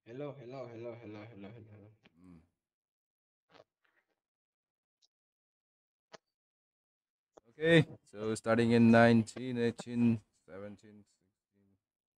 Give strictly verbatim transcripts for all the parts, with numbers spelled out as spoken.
Hello, hello, hello, hello, hello, hello. Mm. Okay, so starting in nineteen, eighteen, seventeen, sixteen.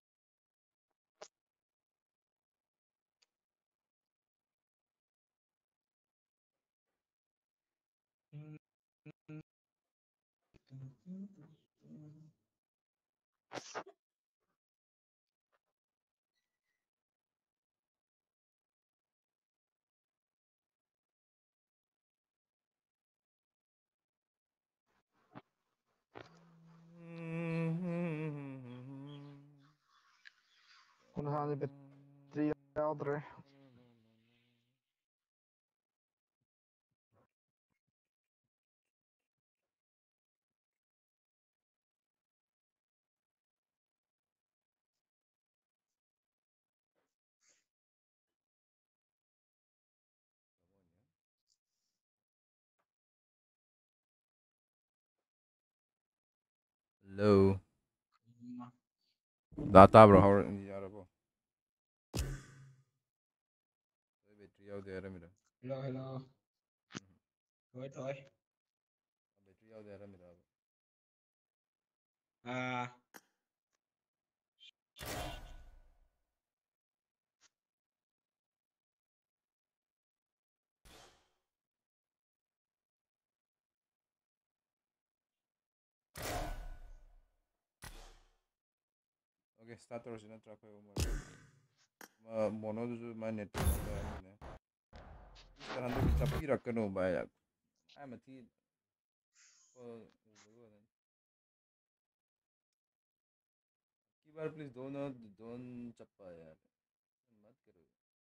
Hon hade bättre adre. Hello. Data bro, how yarabo? Battery yaude yaramira. Hello, hello. Thôi thôi. Battery yaude yaramira. À, Okay, start original track hoy umar. Ma mono jo my network da amine. Is tarah to chappi rakhno bhai. I'm a thi ko की बार please दोनों दोन चप्पा यार मत करो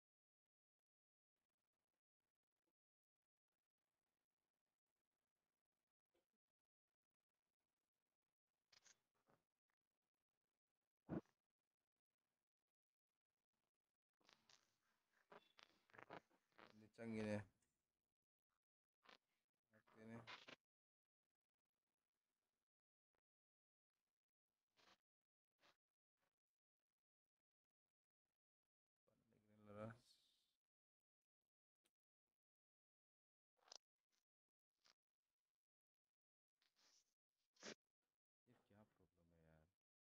चंगीने ने लड़ा ये क्या प्रॉब्लम है यार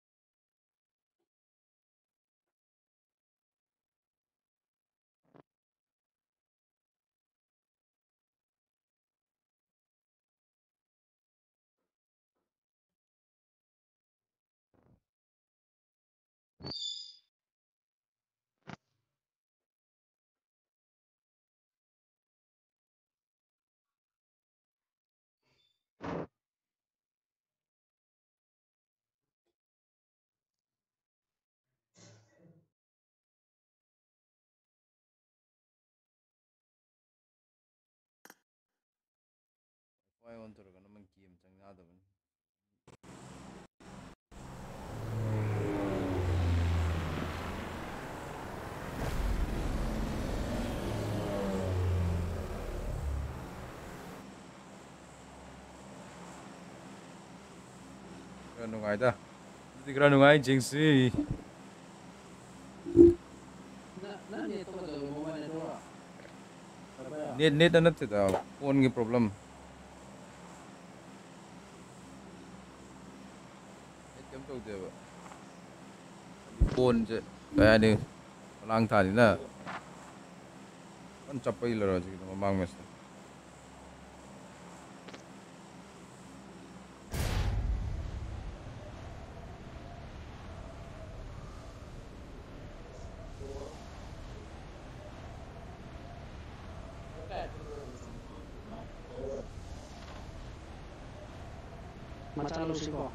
वाई ऑन तो रखना मैं गेम चंग याद बन kira nungai da jadi kira nungai jingsi net net na natte da phone ki problem net kem to de ba phone je kaya ni lang tha ni na kan chappai laro ji ma mang mes macalo sih kok.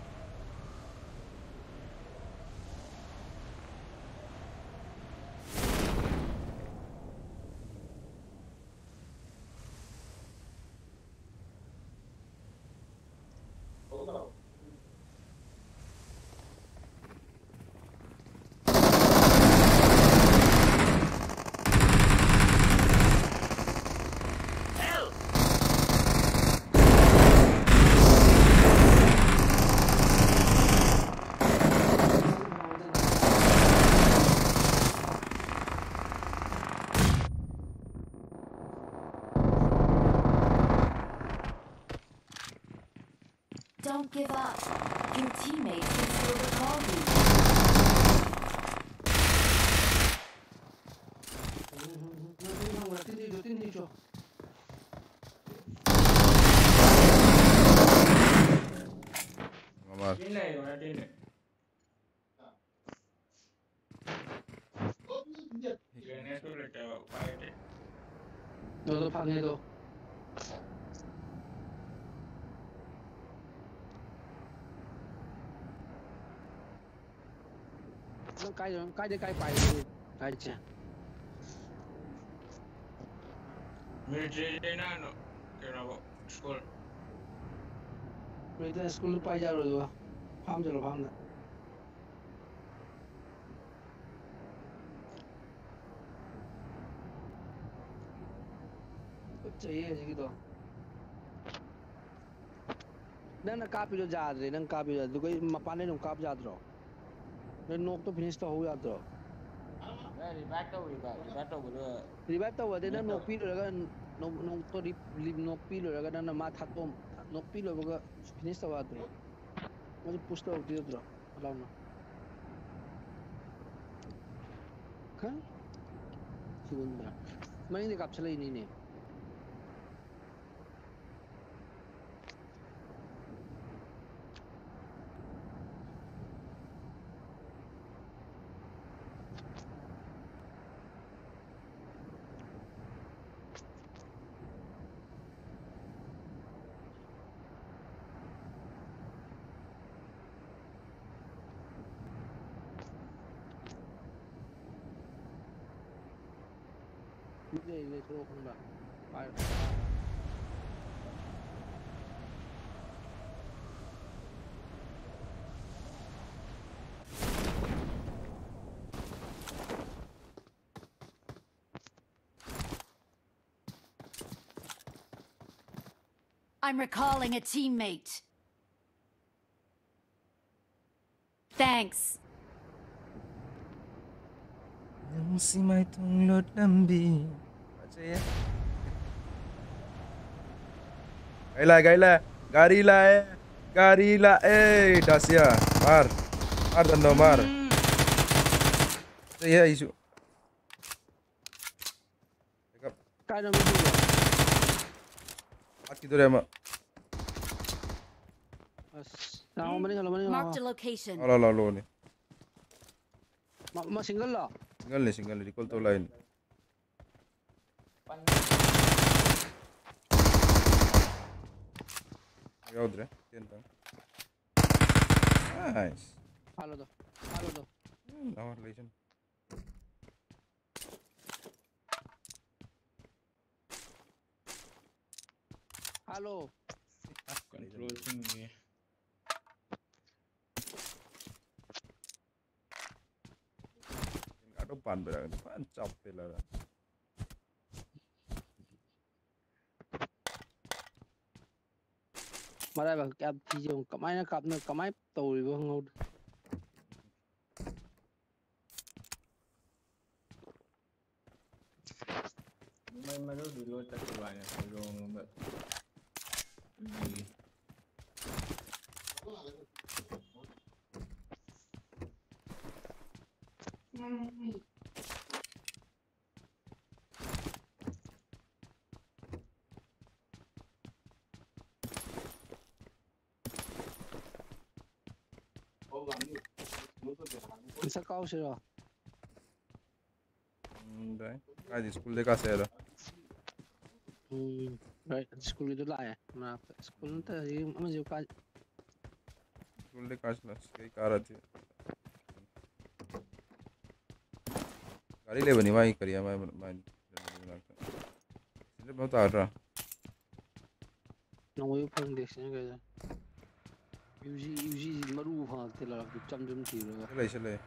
Don't give up. Your teammates can still recall you. Mamar. 너도 방해도. nó cay rồi cay đi cay bay cay chứ military na no kaya ba school military school bay ra rồi rồi farm cho nó farm này चाहिए जी तो नंग ना copy जो जादरे नंग copy जो दुकोई मपाने नुम काप जादरो नंग नोक तो फिनिश तो हो जादरो मैं रिबैक तो रिबैक रिबैक तो बोलो रिबैक तो वदे नंग नोक पी लो लगा नोक नोक तो रिब नोक पी लो लगा नंग मा थातो नोक पी लो बगा फिनिश तो जादरो मुझे पुश तो होती है दरो अलाउ ना हाँ सीवन में मैं नहीं काप चला ही नहीं नहीं ले ले थोड़ा खुंबा पार I'm recalling a teammate. Thanks. Si mai tung lột lambi. Gái lại, gái lại, gari lại, gari lại, Dacia, mar, mar dando mar. Đây là isu. cái nó mới đi được At kitu rema. nào mà đi nào mà đi Marked a location. Ala la lo ni. mà mà single là Single ni single ni recall to line. Yaudre, tientang. Nice. alo đó alo đó Now relation. alo control thing ni Ada pan berang, pan capek lah. mà đây bằng cặp thì dùng cặp máy nó cặp nó cặp máy tồi vô không मैं मैं तो reload तक करवाया है लोगों में sao cao chưa rồi Đấy, cái gì school đấy cả xe rồi. hmm right school itu lah ya mà school itu gì mà gì cái School đấy cả là cái car आती है. गाड़ी ले बनी भाई करिया मैं मैं इसलिए बहुत आ रहा. nó mới phong được xem cái gì uzi uzi maru phong thế là chấm chấm chỉ rồi चले चले.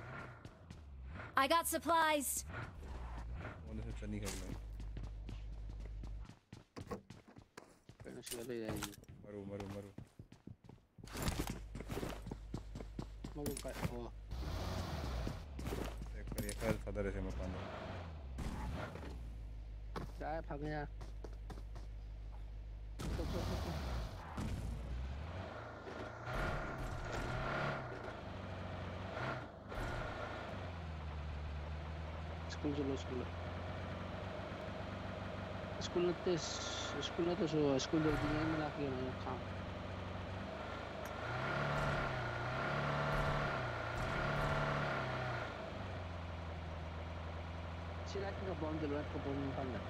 I got supplies. उन्हें से चनी कर मैं. cái nó sửa đây này मरू मरू मरू. maru cái oh एक करिए खैर सदर ऐसे मकान. trái phăng nha School chalo school. School na te school na te so school der din na laki na kham. Sila ka bomb der ka bomb panda.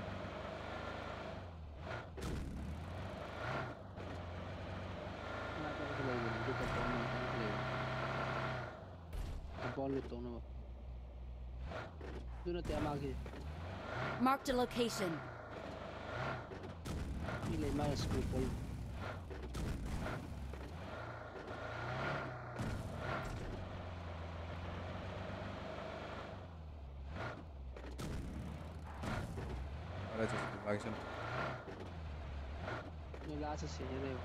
Na ka ko lai ni ka bomb na ka lai. Ka ball to no. Do na te amagi. Marked a location. Ile ma school ball. Ala just action. No la sa se de.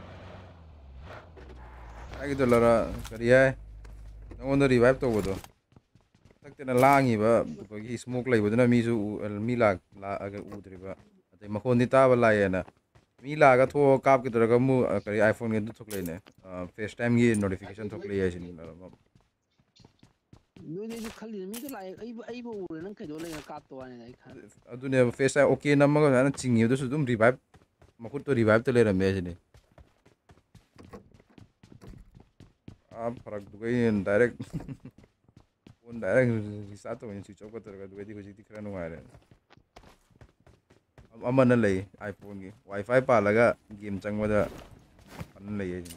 Ai to lara kariya nongonda revive tawbodo takte na langi ba ko gi smoke lai bodna mi su mi la la aga udri ba ate makhon ni ta ba la yana mi la ga tho kap ki tara mu kari iphone ge thok le ne facetime gi notification thok le ya sin la Mu ne ju khali mi to lai ai ai bo ure nang kai do lai ka to ani ai khan. adune facetime okay nam ga na chingi do su dum revive makhut to revive to le ram ya sin आप फरक दुगई direct phone direct resort तो नहीं switch off कर तरह दुगई कुछ दिख रहा नहीं आ रहा अब अमन ले आईफोन की वाईफाई पालगा गेम चंगवदा अन ले ये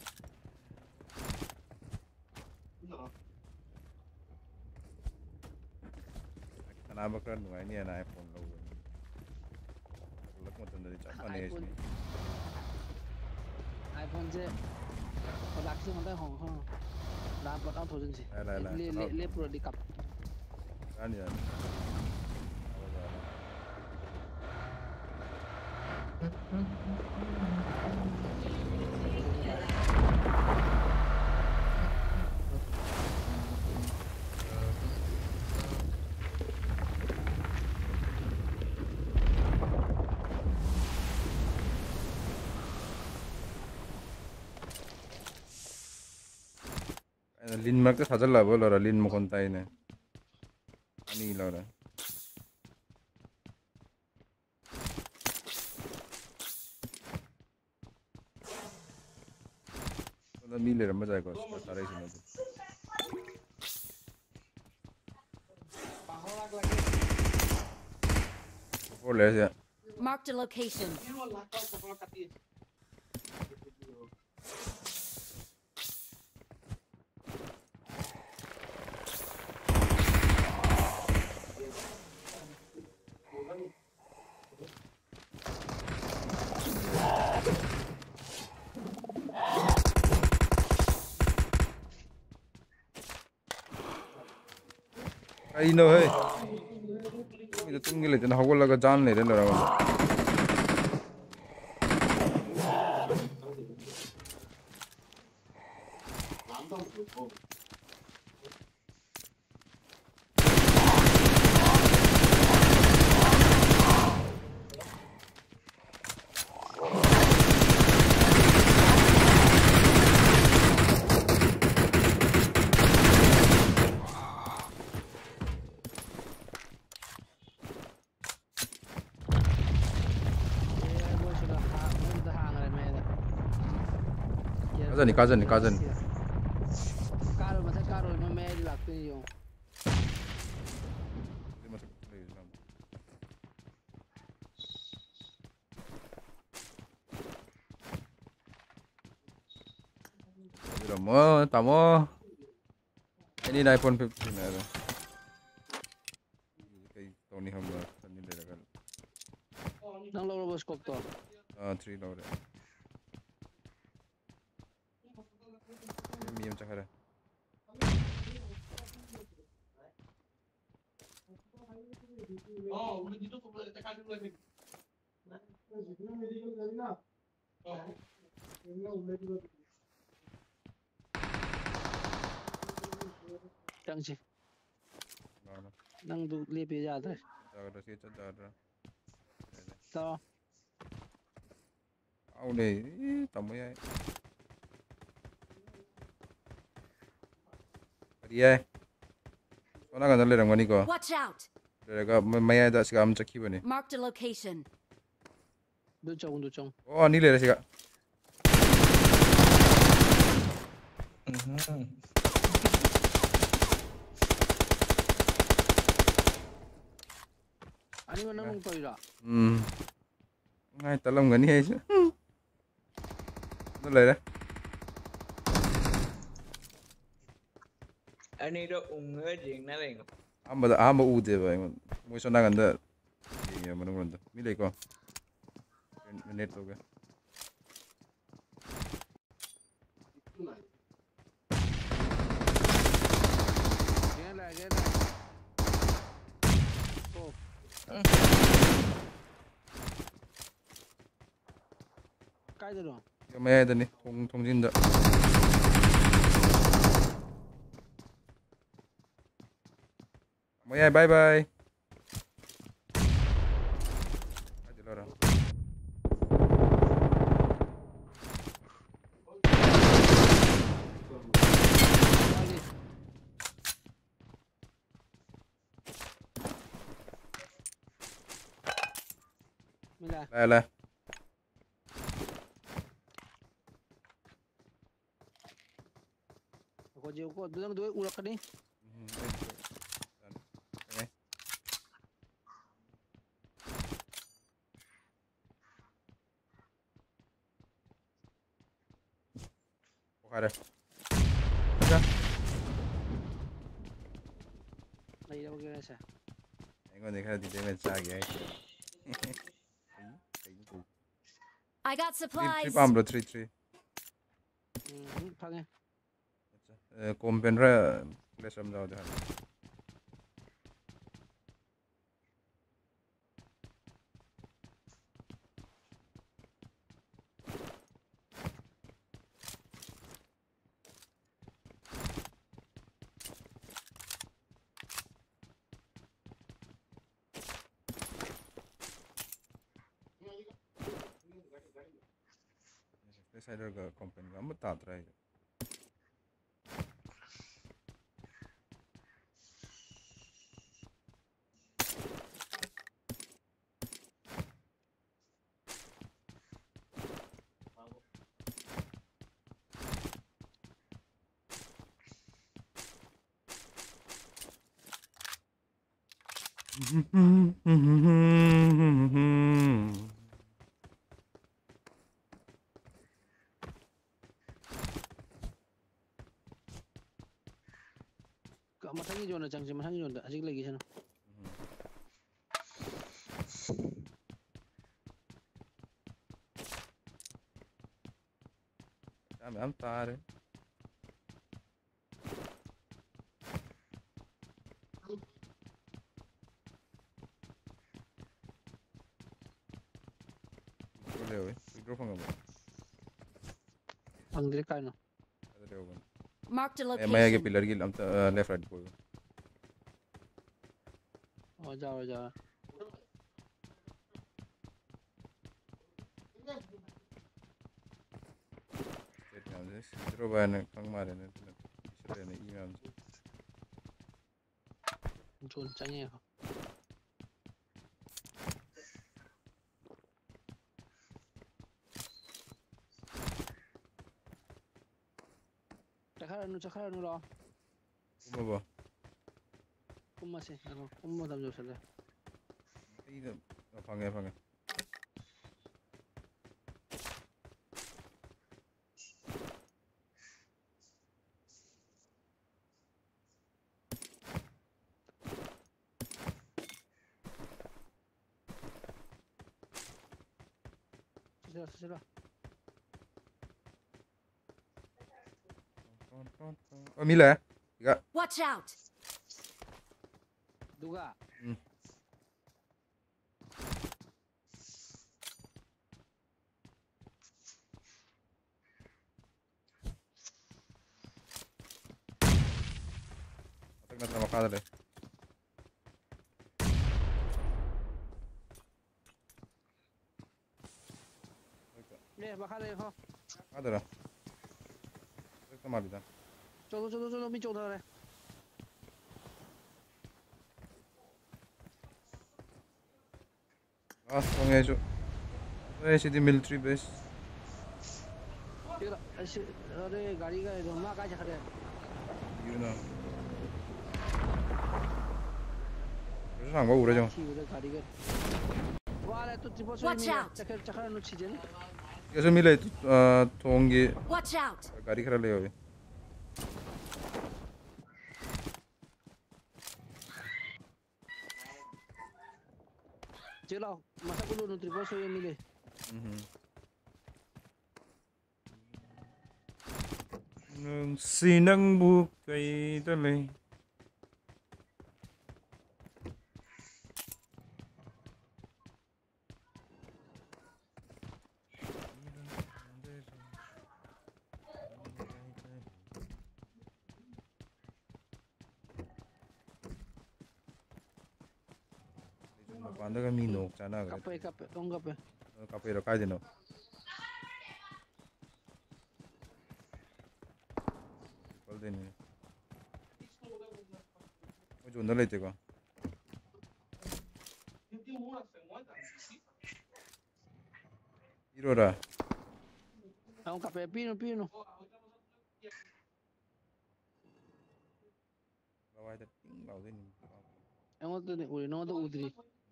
खाना बकर नुआई नहीं है ना आईफोन लो लग मत अंदर चापा नहीं है iPhone से और लाख से मतलब हों हों लाभ बताओ थोड़ी सी ले ले ले पूरा दिक्कत रानी रानी Lin mark ta sajal labo lora lin mo kontai ne ani lora oda mi le ramba jai ko sarai sin ko le ya Marked a location. ai no hey mi to tung le tan hawol laga jan le re lora Kazan ni kazan ni kazan Karo masa karo ma me lakte ni yo. Mo tamo ini iPhone fifteen ada kai Tony hum ni le ragal Nang lo bos kok to. ah three lo re mi em chakara oh udah gitu boleh tekan dulu lagi Tang si. Nang du le pe ja da. जा रहा है जा रहा तो आओ नहीं तब मैं बढ़िया है Sona kan le rangani ko. Watch out! Le ga maya da siga am chakhi bani. Marked a location. Do chong do chong. Oh ni le siga. Mhm. Ani mana nong toy ra. Hmm. Ngai talam gani hai chứ. Nó le đấy. Anh ấy đó ung ở riêng nó lên. Amba da amba u de ba. Mo sona kan da. Ye manung ron da. Mi le ko. Net to ga. Nghe lại nghe lại. Ô. Cái gì đó. Yo maya da ni thong thong jin da. Maya bye bye. Aja lo orang. Đi. Mình lại. Lai lai. Có chiều có đứa đứa u cái đi. Ada. Đây đâu cái này sao? Anh còn thấy đi đến xa kìa. I got Three supplies. palm bro, three three. Ừ, phăng nghe. Kompen ra place am jao de. Side ga kompen ga amma ta trai. Cỡ mà thằng gì rồi là chẳng chỉ mà thằng gì rồi đã dịch lấy cái sao? Am am ta re. Boleh weh, drop ang ba? Ang direct kayo no. Ada dia kan. Marked a Eh maya ke location. pillar gil am ta left right ko. Oh, जाओ जाओ. Set am je. Zero ba na kang mare na. Isra na email. Chun chẳng nhẹ không? Chắc khá là nó chắc khá là nó lo. Kuma ba? Cũng mà xem, cũng mà tầm rồi rồi. Ei da pangai pangai. Sila sila. Oh Mila ya? Tiga. Watch out! Duga. Hmm. Atak na sama kada deh. Nè, bà khá đây không? Ada dah. Atak na mali dah. Cho tôi cho tôi cho tôi mình trộn thôi này. Ah, tong ayo. Ayo sih di military base. तेरा ऐसे अरे गाड़ी का है माँ का चक्कर है You know. Terus nanggo udah jong. ठीक है गाड़ी का वाला तो ट्रिपल सो Watch नहीं out. चक्कर चक्कर नु चीजें Kasi mila itu tongi Watch out! gari kara le hoy. चलो मसा को नु ट्रिपल सो ये मिले Nung sinang bukay dalay. Panda ka minok sana agad. कपे कपे तुम कपे Kapero kaya din no. Pal din eh. O jo ndalay te ko. Irora. हम कपे पीनो पीनो Baway ta ting law din. हम तो नहीं उड़ी ना तो उधरी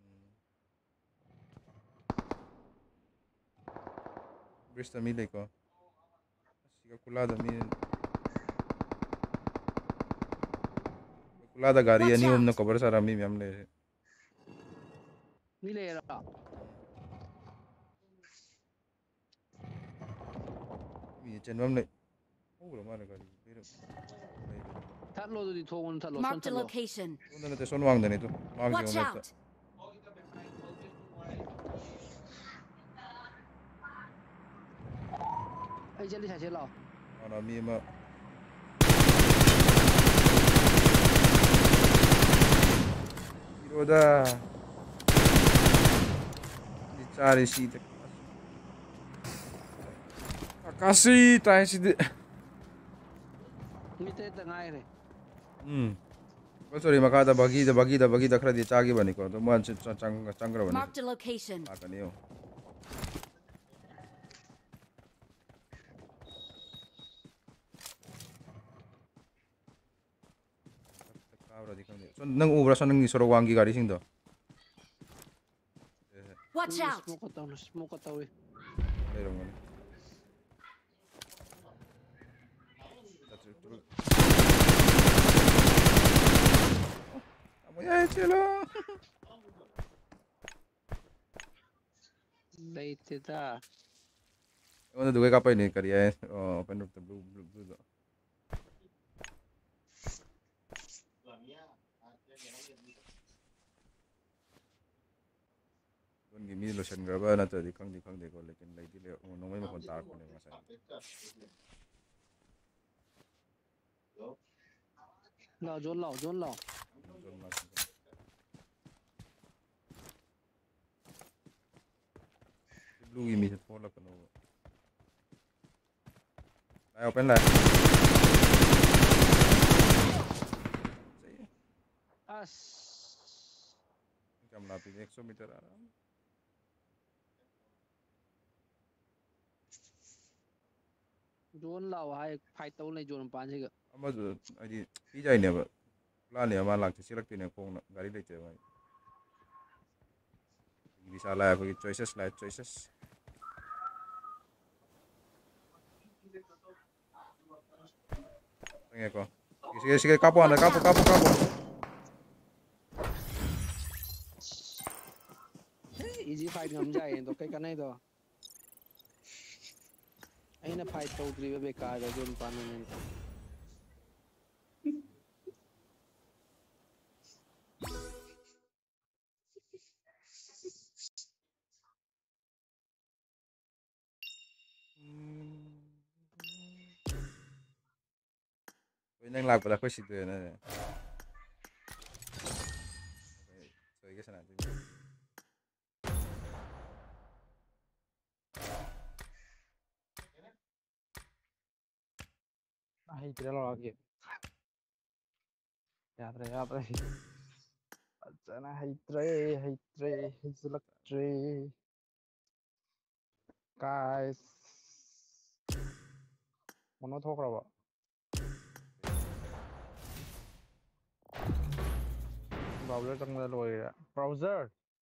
Brista milay ko. Sika kulada mi. Kulada gari Watch ani om out. na cover sara mi miyam le. मिले रहा Mi chen mam le. Oh lo mara gari. Pero. थर लो तो दी थोन थर लो सन Marked a थर लो location. Una na te son wang dani to. Wang Watch jo na. out! ऐ जल्दी छाछे लाओ Ana mi ma. Iroda. Di cari si te. Kasih tai si de. मिते तंगाए रे Hmm. Well, sorry, makada bagi da bagi da bagi da khra di chagi bani ko. To man chang changra bani. Marked a location. Aka niyo. Kabra di kami. So nang ubra so nang isoro wangi gari sing do. Watch out! Smoke करता हूँ smoke करता हुए Meron ngani. Amoy chelo. लेते था Ano dugay ka pa ni kariya oh open up the blue blue blue do. Don gimi lo shen graba na to di kang di kang de ko lekin lai di le no may makontar ko ni masay. लाओ जोन लाओ जोन लाओ Don mas. Blue gimi sa pola ko no. Ay open la. अस Jam lapis one hundred meter aram. जोन लाओ हाय fight तो नहीं जोन पांच का Amadu adi ijay ne ba. Plan ne ama lagte silakti ne kong gari leite ba. Bisa la ko choices la choices. Tengok ko. Sige sige kapo anda kapo kapo kapo. Easy fight हम जाए तो कहीं करना ही तो आई ना fight तो उतरी बेकार है जोन पाने नहीं तो Koy nang lag pala ko si to na. Okay. So igas natin. आई तेरा लगा के याद रहे याद रहे अच्छा Sana hate hate hate guys mono thokraba browser changda loira browser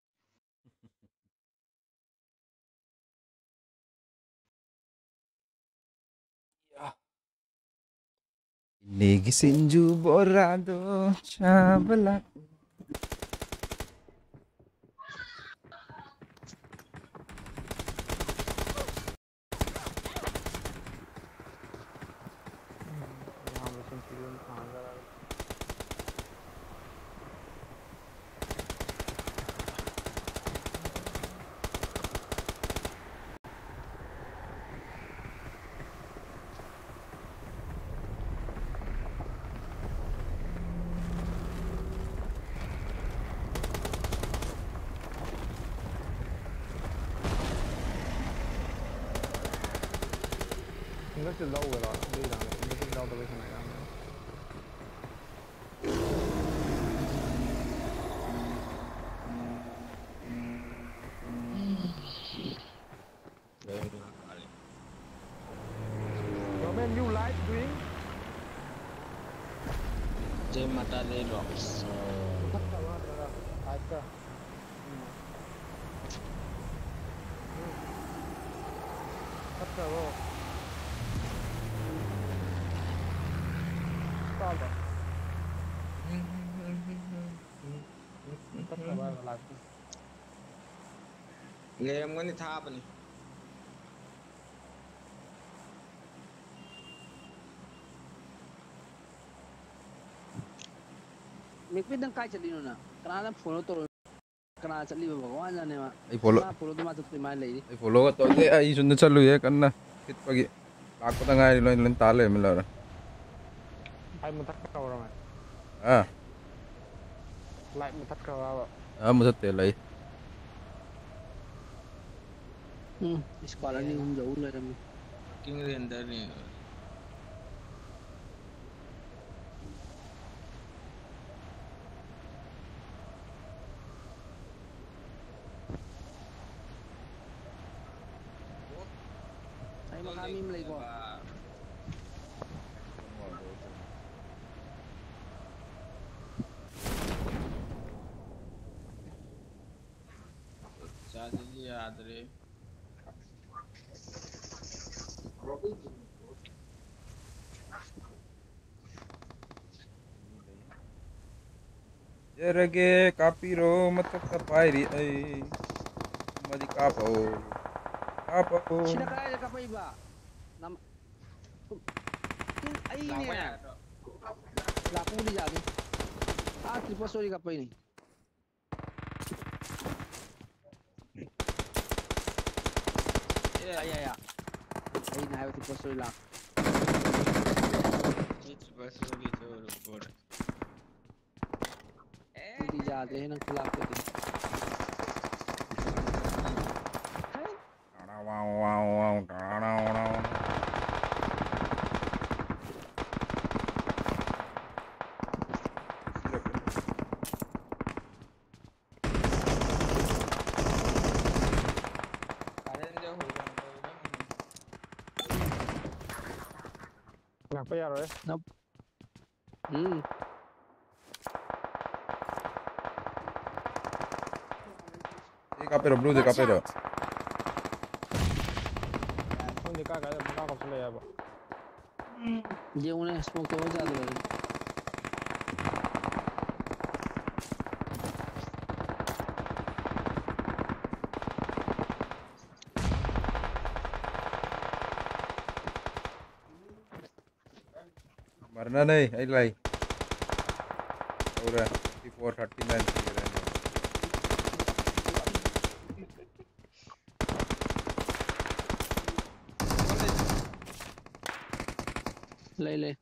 Negi sinju borrado chabla. yahan pe centurion khan जा रहा है इनका चिल्ला हुआ है ये जाने इनका चिल्ला तो वैसे नहीं जाने Roman, you like drink? Jay Mata de Rocks. अच्छा अच्छा वो Stop. अच्छा बार लागती Game ko ni thap ni. मेरे पे दंग काय चली नो ना कनाना फॉलो तो कनाना चली भगवान जाने मा Ay follow. मा फॉलो तो मा तो मा ले Ay follow ka to. Ay sunod sa luya kan na. Hit pagi. Ako ta nga ilo ilo tale mila. भाई मुथक का हो रहा मैं Ah. लाइट मुथक का हो रहा Ah mo sa telay. हम्म इस कॉलोनी हम जाऊं ले रहे King de अंदर ni. आई मकामी में ले को Chacha ji yaad re. Jerege kapiro matak ta pairi ay. Madi kapo. Kapo. Sila kaya ka pa iba nam आई Lang ko ने yan. लाकू ली जा दी आ ट्रिपल स्टोरी का पे नहीं Yeah. आई आया आई ना है ट्रिपल स्टोरी लाक It's bus wali chor upor. ली जा दे ना खिला के दे Wow wow wow. Wow. Karen jo ho gaya. यहाँ पे यार है हम्म Ay kapiro blue de kapiro. तुम देखा क्या बड़ा कब चले यार ये उन्हें स्मोक तो हो जाते हैं Marna nahi. Ay lai. Aura. four thirty-nine. ले ले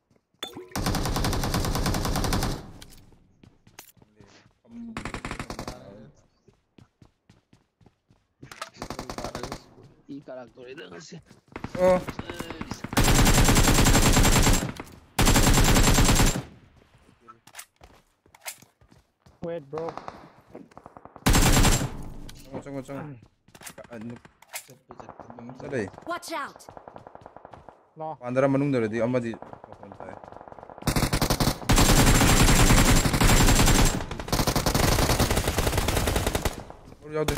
ई करा तो इधर से Oh. wait bro Chungo chungo chungo. Anu จะไปจัดตรงนี้ tadi. Watch out! รอ Pandara manung dari di amadi makon tay. Baru jauh deh.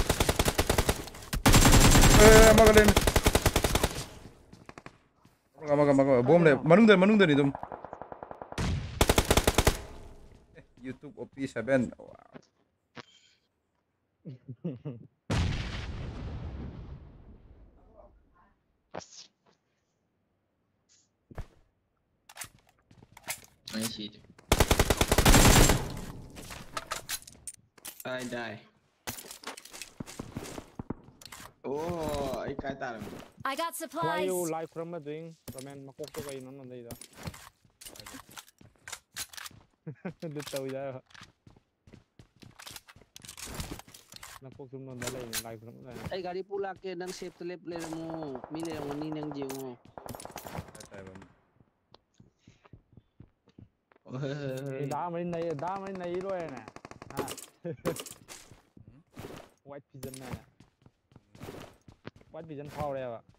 Eh, magalin. Maga maga maga. Bom deh. Manung dari manung dari dum. Eh, YouTube O P seven. Wow. ไม่ฉีดได้ได้โอ้ไอ้กายตาเลย I got ไล supplies. ฟ์ไลฟ์from a doing ประมาณมาคุกตัวกันนั่นนั่นได้จ้ะดูเตาใหญ่นักคุกชุมนุมได้เลยไลฟ์ from อะไร Ay gari pula ke nang safe to left le mo. Mili ang ni nang jiyo mo. Tay bam. เฮ้ยเฮ้ยเฮ้ยด่ามันในด่ามันในด้วยนะฮะ white pigeon นะ white pigeon เข้าแล้วอ่ะ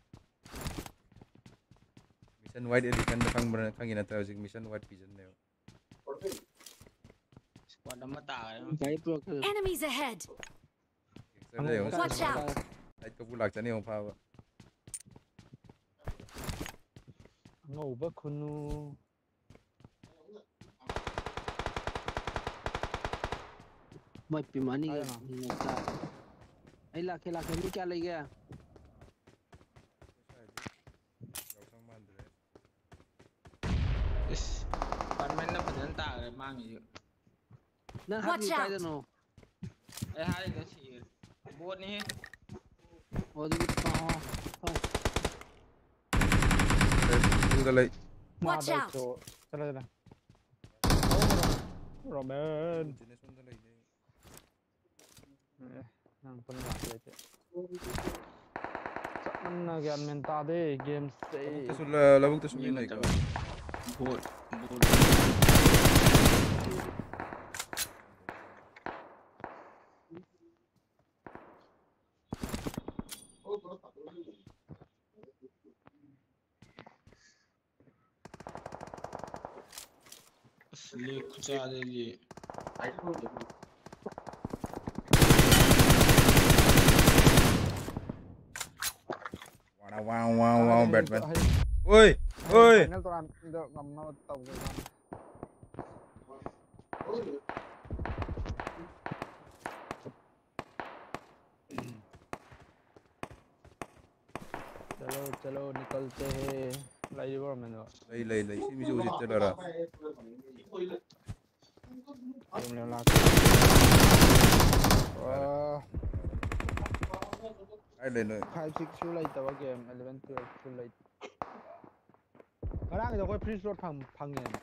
Mission White Edition kang bener kang ina tahu sih Mission White Pigeon nih. สควอดน้ำมาตาเลย Gari pula ke. Enemies ahead! Saya deh, Watch out! light ko bulak tani yung pawa. โง่บักคุณนู May pimani Ay, ka. Ay laki laki mo kya lagi gaya. Gausang mandre. ปันแม่นน้ำมันน้ำตาเลยมั่งอยู่ Nang Watch happy out. tayo no. ไอ้ฮาร์ดก็ฉีดโบสนี่ O di pa. Oh. Yung galay. Watch มาได้ out โจจะได้จะโรเบิร์ต Jenis yung galay. นั่งเป็นหลักเลยเจ้จะมันน่ากันเมนตาได้เกมเซ่ Labog ta sula, labog ta ยิง sula มัน na จะ ikaw. โบสโบส असली खुचा देगी Wow, wow, wow, wow, Batman. Uy, uy. งั้นตัวนั้นเดี๋ยวงำมาตบกันचलो चलो निकलते हैं live और मैंने Lay, lay, lay. Si Misu usit sa lara. तुम ले ला वाह Ay, lay, lay. Five six शू लाइट तब गेम इलेवन ट्वेल्व शू लाइट करा के तो कोई फ्री स्लॉट फंग फंग है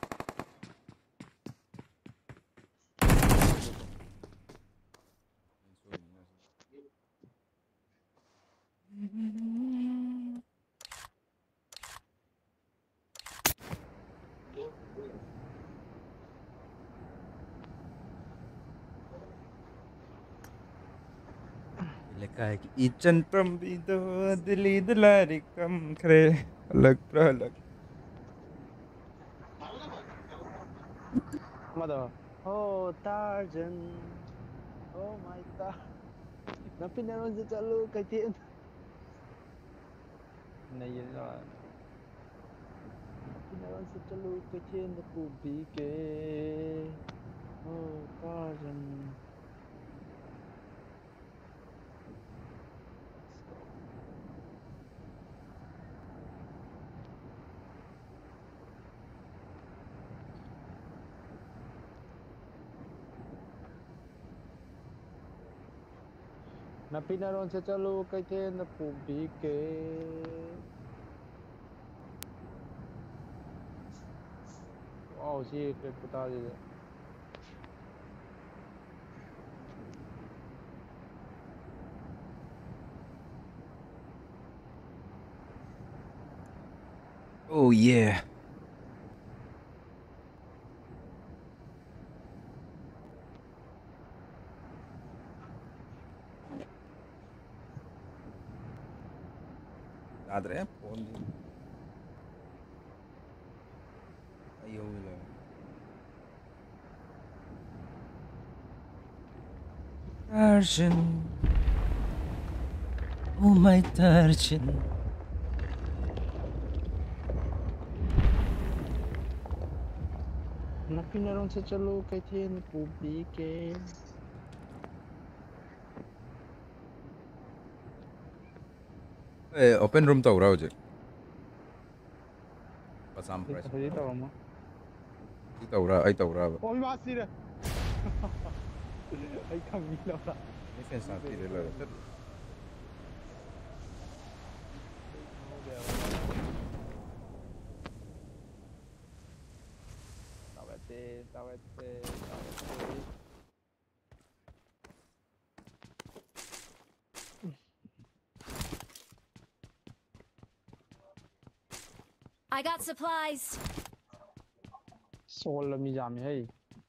Ilakay ki ichan prambido dili dalari kam kre alag pralag. Mother Oh Tarzan Oh my God Tapi naman sa chalo kay Tien Naiyan na Tapi naman sa chalo kay Tien na kubike Oh Tarzan Na pinaron sa chalo kay Tien na kubike Wow, si Fred Putali dyan Oh yeah. Adre, fondi. Ayo le. Tarjan. Oh my Tarjan. Napinaron sa chalo kay Tien Publike. Eh, open room to ura hojik. Pasam price. Hindi tawa mo. Ita ura, ay ta ura. Oh, may masira. Ay, Camila pa. Ni fence na tire la. Tawete, tawete, tawete. I got supplies. Sol mi jam hey.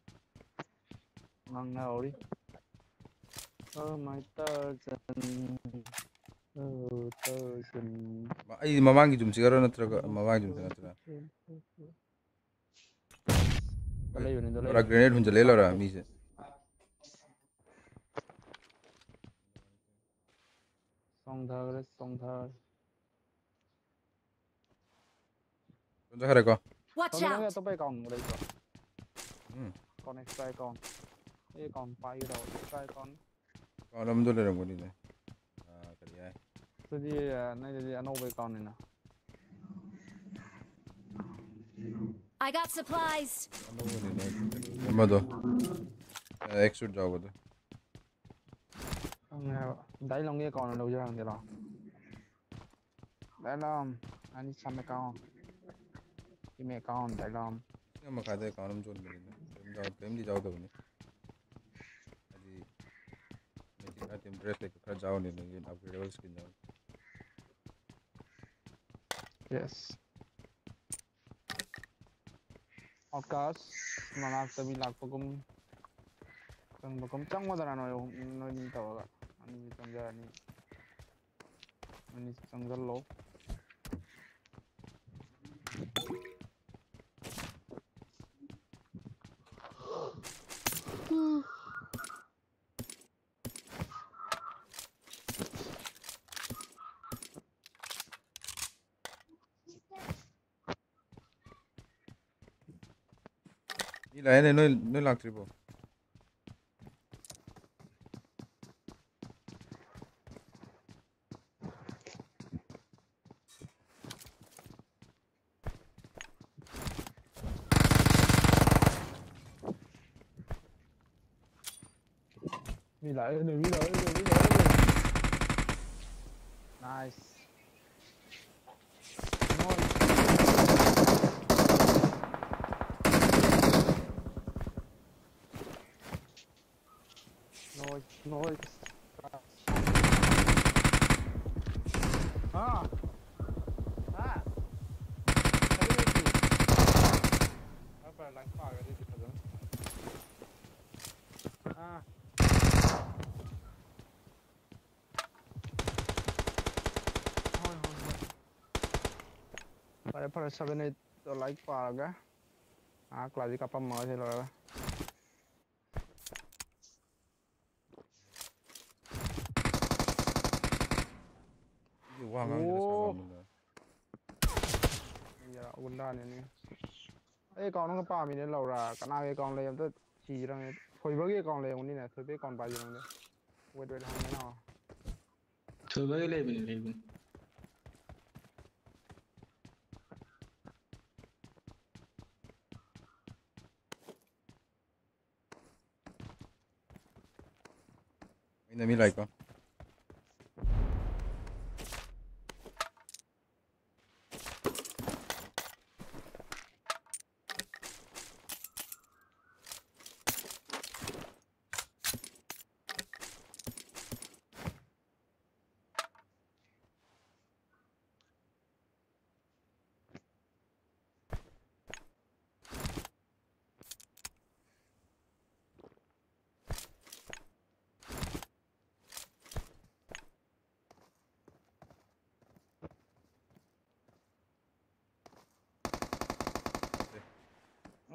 Ngang na ori. Oh my Tarzan. Oh Tarzan. Ay mamangi jum sigaro na traga, mamangi jum na traga. Dale yun, dale. Ora grenade hunja le lora mi se. Song thar, song thar. Hunja khare ko. Watch Song thar out. to pa con đây con. Hmm. Con extra con. Ê con bay đâu, extra con. Ko ram do le ram ni ne. Ah, kari ai. Tôi đi này đi ăn với con này nè. I got supplies. Ano ni ne. Amado. Extra job do. Đấy là nghe con là đâu ra thì đó. Đấy là anh đi chăm mẹ con. Cái mẹ con đấy là Nhưng mà khai đây có nằm chôn mình này. Em giao em đi giao đâu này. Adi मैं जितना team dress लेके खा जाओ नहीं नहीं ये upgradable skin जाओ. yes. Outcast mà tami lag pagum kang pagum chang mo dana no no ni tawaga ani tangga ni ani tanggal lo ये लाइन है नो नो लाग ट्रिपो. mi lại này mi lại này mi lại nice noise noise ah ah apa lang pa cái gì thì ah Pada pada seven eight to like paraga. Ah, klasi kapam mga sila ra. ये वहाँ कहाँ जरा सामान मिला. Ya, unda ni ni. Eh, kau nung pa mi ni lau ra. Kana ke kau le yam to chi ra ni. Thoi ba ke kau le yong ni na. Thoi be kau ba yong ni. Wait wait hang ni na. Thưa với lên mình lên mình Ini mi like ko.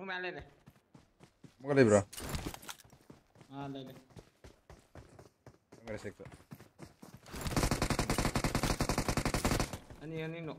ꯃꯌꯥ ꯂꯩꯔꯦ ꯑꯃꯨꯛꯀ ꯂꯩꯕ꯭ꯔꯣ ꯑꯥ ꯂꯩꯔꯦ ꯆꯪꯈ꯭ꯔꯦ ꯁꯦꯛꯇ ꯑꯅꯤ ꯑꯅꯤꯅꯣ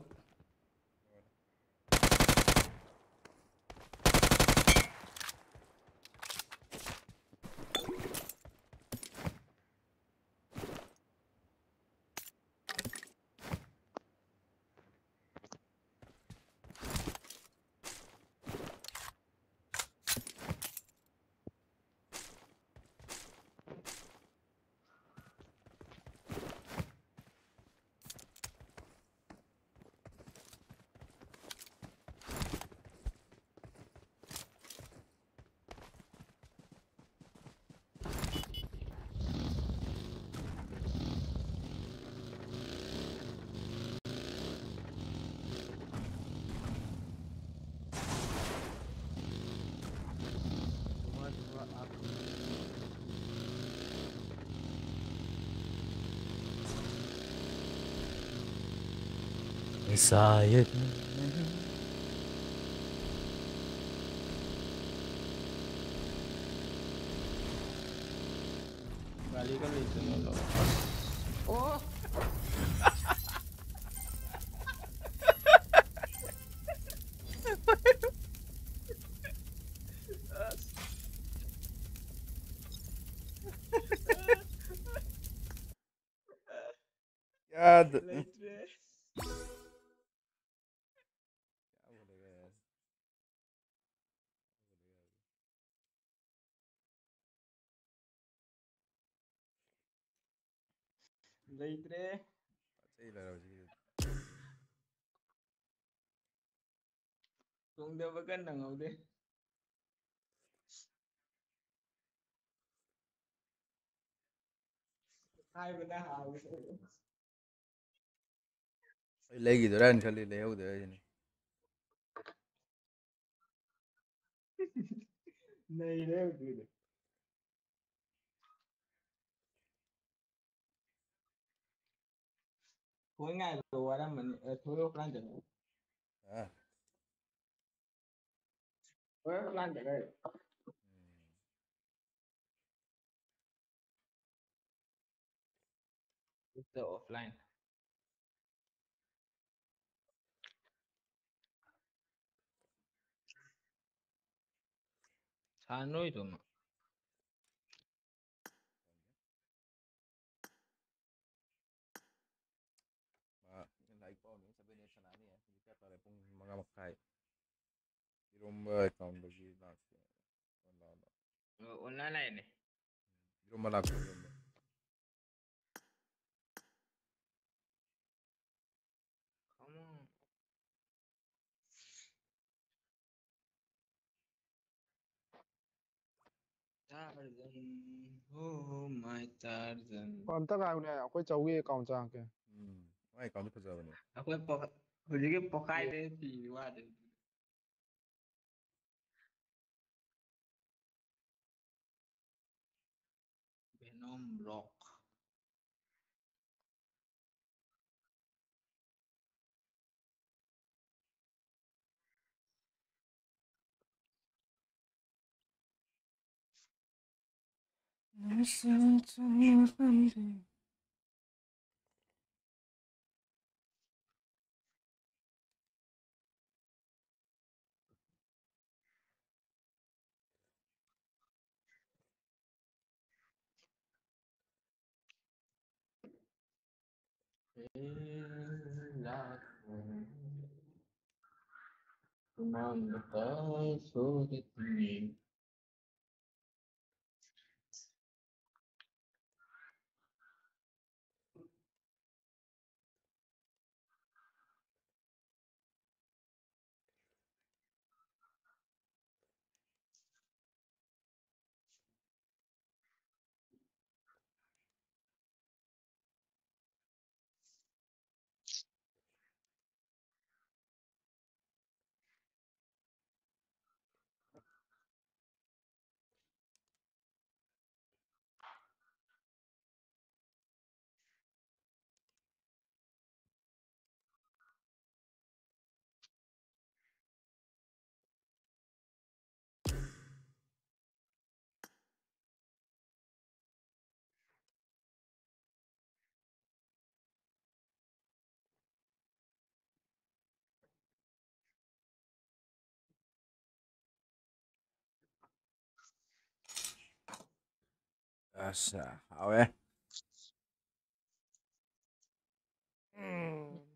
शायद गाड़ी का ले चलो लो ओ याद लेट्रे लेट्रे सही लग रहा है मुझे ꯇꯣꯡꯗꯕ ꯀꯟ ꯅꯪꯍꯧꯗꯦ ꯍꯥꯏꯕꯅ ꯍꯥꯎꯋꯦ ꯑꯩ ꯂꯩꯈꯤꯗꯣꯏꯔꯥꯅ ꯈꯜꯂꯤ ꯂꯩꯍꯧꯗꯣꯏꯔ ꯁꯤꯅꯤ ꯅꯩꯔꯦ ꯍꯧꯖꯤꯛ ꯊꯣꯏ ꯉꯥꯏꯕꯗꯣ ꯋꯥꯔꯝꯃꯅꯤ ꯊꯣꯏ ꯑꯣꯐꯂꯥꯏꯟ ꯆꯠꯈ꯭ꯔꯦ ꯑꯥ ꯊꯣꯏ ꯑꯣꯐꯂꯥꯏꯟ ꯆꯠꯈ꯭ꯔꯦ ꯏꯠꯁ ꯑꯣꯐꯂꯥꯏꯟ ꯁꯥꯟꯅꯔꯣꯏꯗꯣ ꯂꯥꯏꯔꯤꯛ ꯄꯥꯎꯅꯤ ꯁꯕꯦꯟ ꯑꯩꯠ ꯁꯥꯟꯅꯅꯤ ꯍꯧꯖꯤꯛ ꯀꯌꯥ ꯇꯥꯔꯦ ꯄꯨꯡ ꯃꯉꯥ ꯃꯈꯥꯏ ꯏꯔꯣꯝꯕ ꯑꯦꯀꯥꯎꯟꯗꯒꯤ ꯂꯥꯛꯀꯦ ꯑꯣꯟꯂꯥꯏꯟ ꯂꯥꯛꯑꯦꯅꯦ ꯏꯔꯣꯝꯕ ꯂꯥꯛꯄ eromba Tarzan, oh my Tarzan. ꯑꯝꯇ ꯉꯥꯏꯌꯨꯅꯦ ꯑꯩꯈꯣꯏ ꯆꯧꯒꯤ ꯑꯦꯀꯥꯎꯟ ꯆꯪꯉꯛꯀꯦ ꯎꯝ ꯃꯥꯏ ꯑꯦꯀꯥꯎꯟꯗꯤ ꯐꯖꯕꯅꯦ ꯑꯩꯈꯣꯏ ꯍꯧꯖꯤꯛꯀꯤ ꯄꯣꯈꯥꯏꯗ ꯄꯤꯕ ꯋꯥꯗꯦ Venom Rock. Asa, a ver. Mm.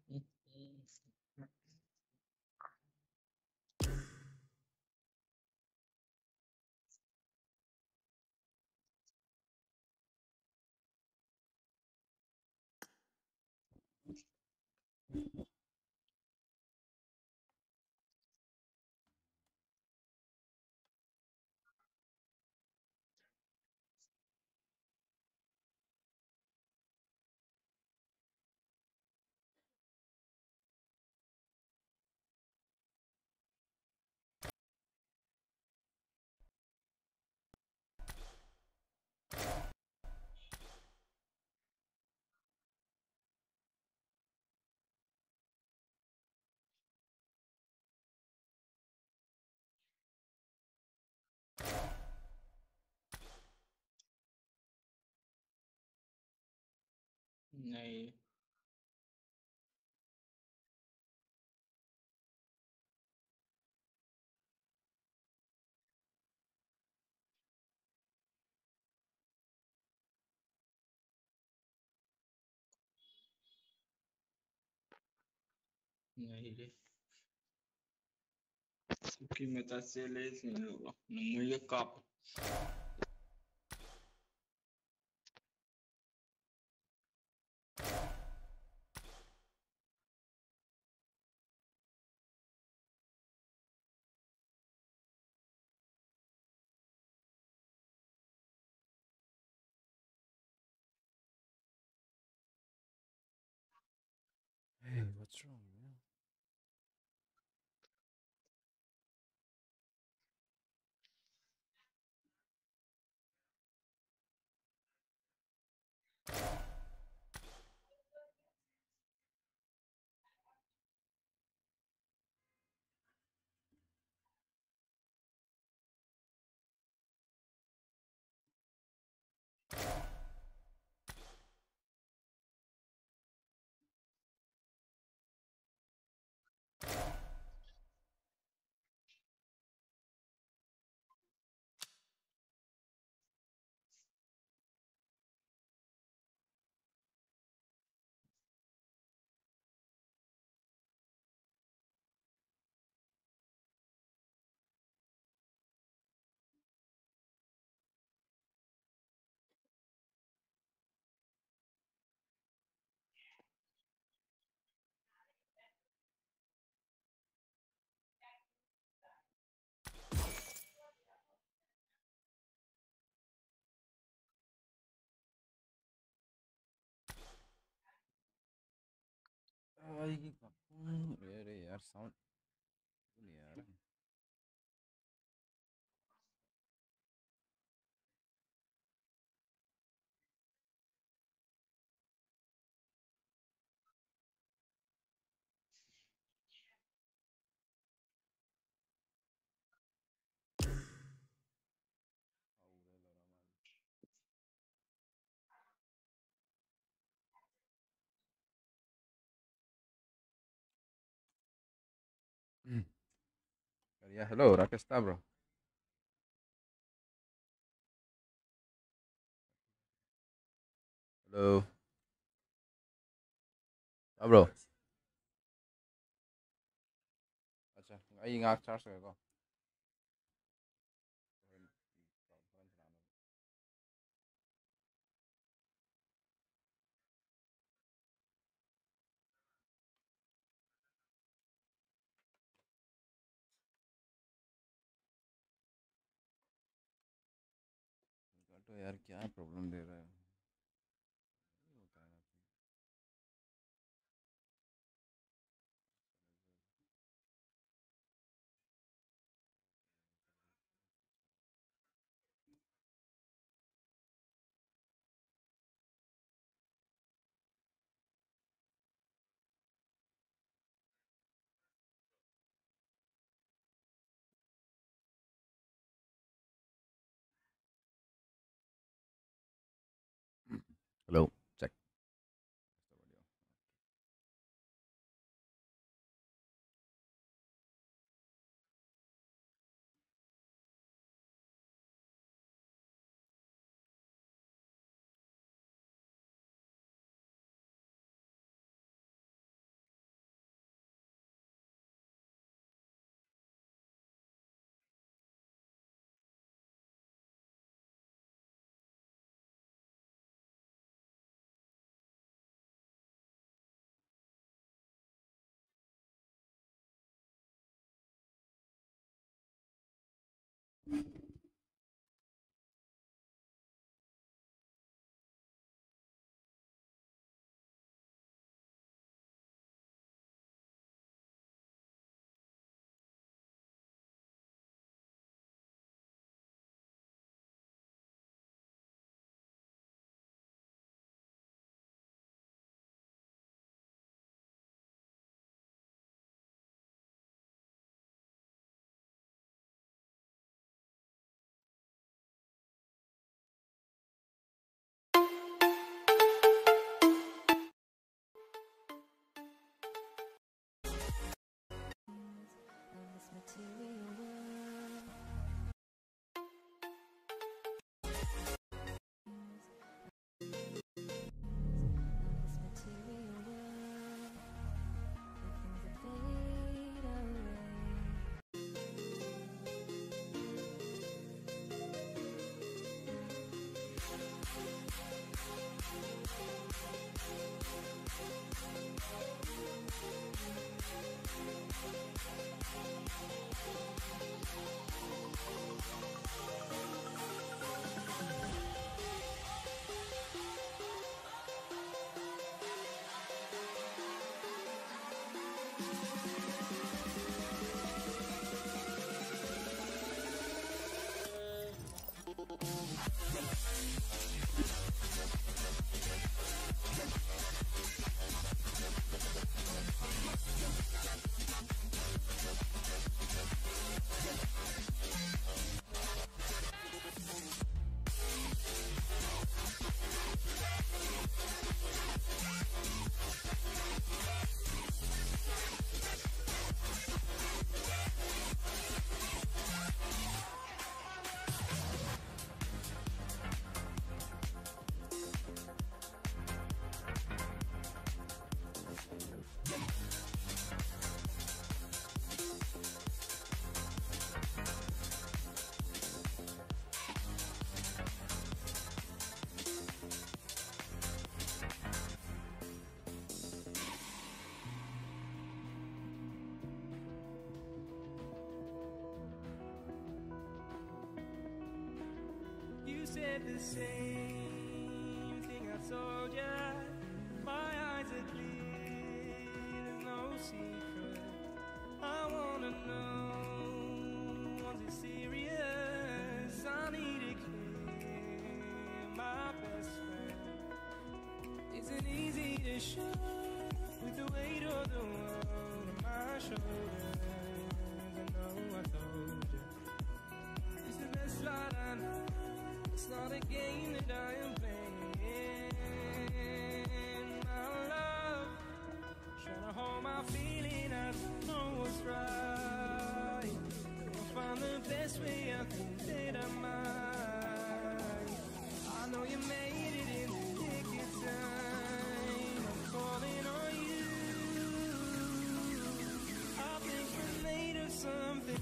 Này. Này đi. Khi người ta sẽ lấy thì nó mới có cọp. Hey, what's wrong, man? Ay, अरे अरे यार साउंड नहीं आ रहा. Yeah, hello, Rakesh ta, bro. Hello. Ah, bro. अच्छा आई ngak charge ko. तो यार क्या problem दे रहा है. Hello, check. You said the same thing I told ya. My eyes are clear, there's no secret. I wanna know, was it serious? I need it clear, my best friend. Isn't easy to show with the weight of the world on my shoulders. I know I told you, it's the best light I know. It's not a game that I am playing. My love, trying to hold my feeling, I don't know what's right. I'll find the best way, I think that I might. I know you made it in the nick of time. I'm calling on you. I think we're made of something.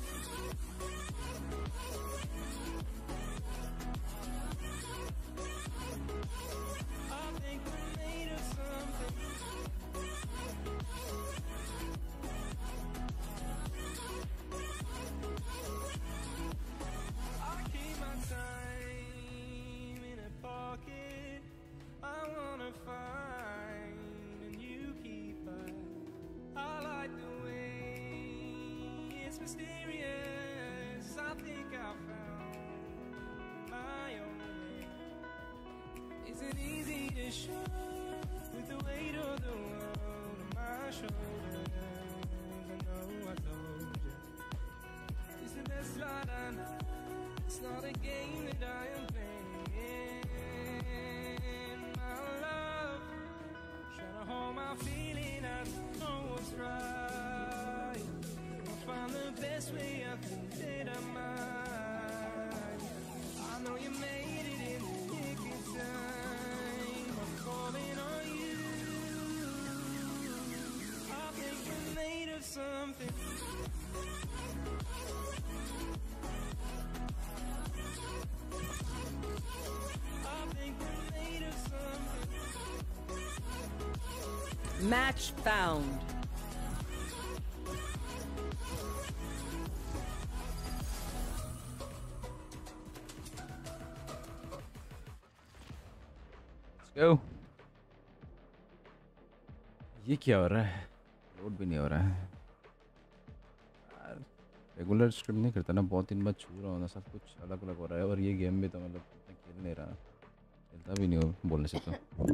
Mysterious, I think I found my own way. Isn't easy to show with the weight of the world on my shoulders. I know I told you, it's the best light I know. It's not a game that I am playing. My love, trying to hold my feeling, I don't know what's right. Find the best way, I think that I might. I know you made it in the nick of time. I'm calling on you. I think we're made of something. I think we're made of something. Match found. Go. ये क्या हो रहा है? Load भी नहीं हो रहा है यार। रेगुलर स्ट्रीम नहीं करता ना, बहुत दिन बाद छू रहा हूँ ना, सब कुछ अलग अलग हो रहा है। और ये गेम भी तो मतलब मैं खेल नहीं रहा, खेलता भी नहीं हो बोलने से तो।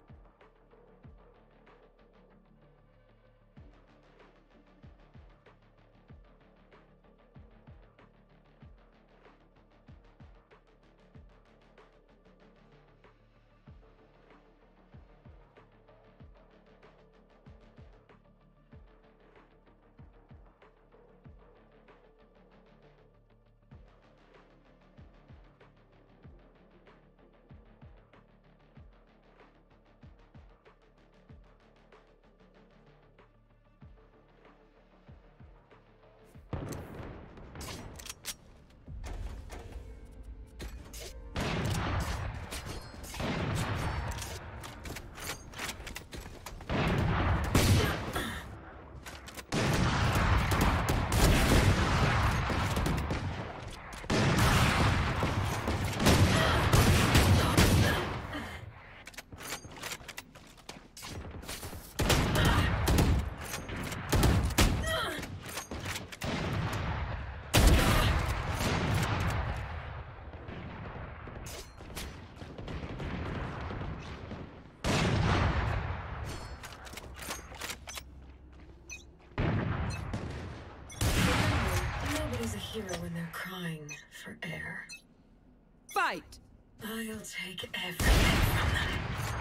Nobody's a hero when they're crying for air. Fight! I'll take everything from them.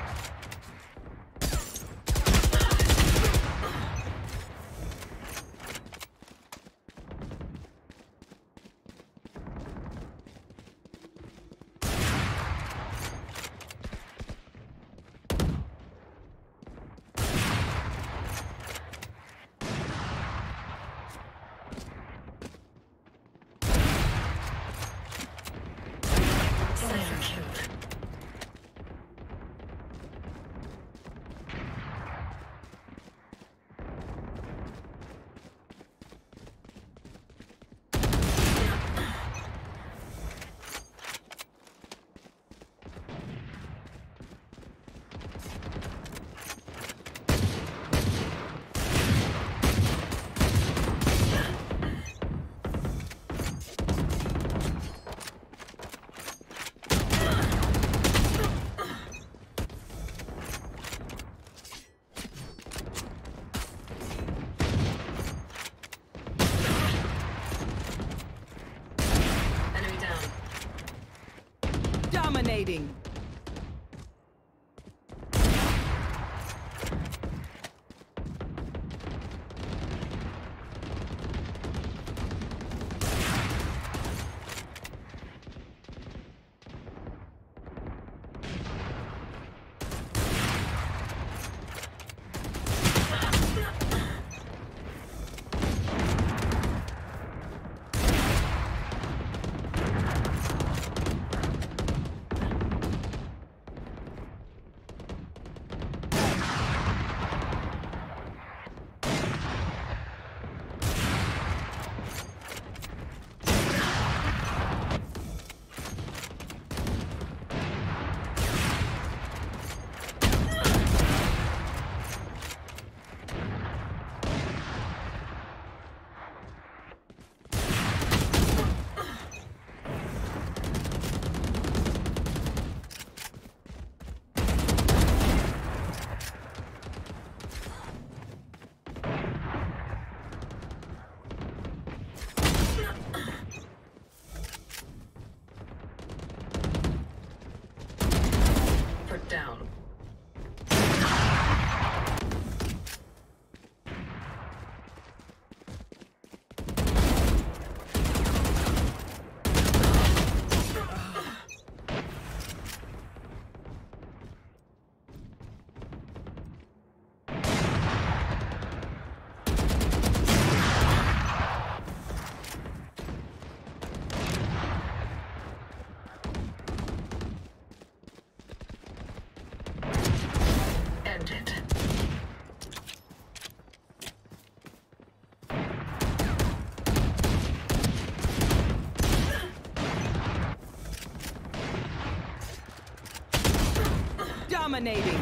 Cypher killed. Enemy down. Dominating! Dominating.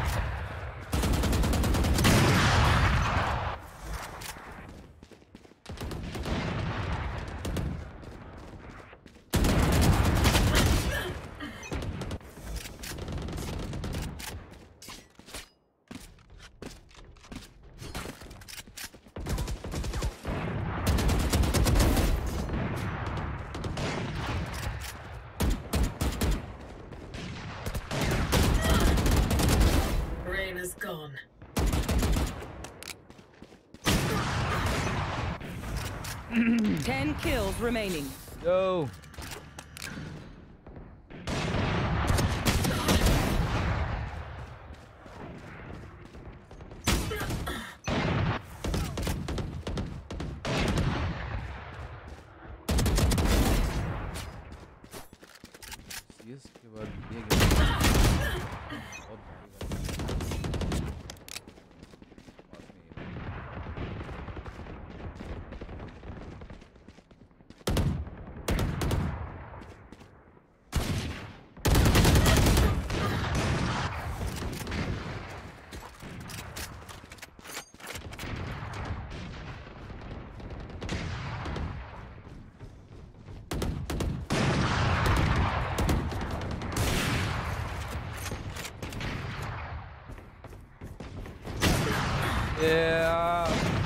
Rain is gone. Ten kills remaining. Yo. इसके बाद ये गेम बहुत भारी वाली है। पास में ये Yeah.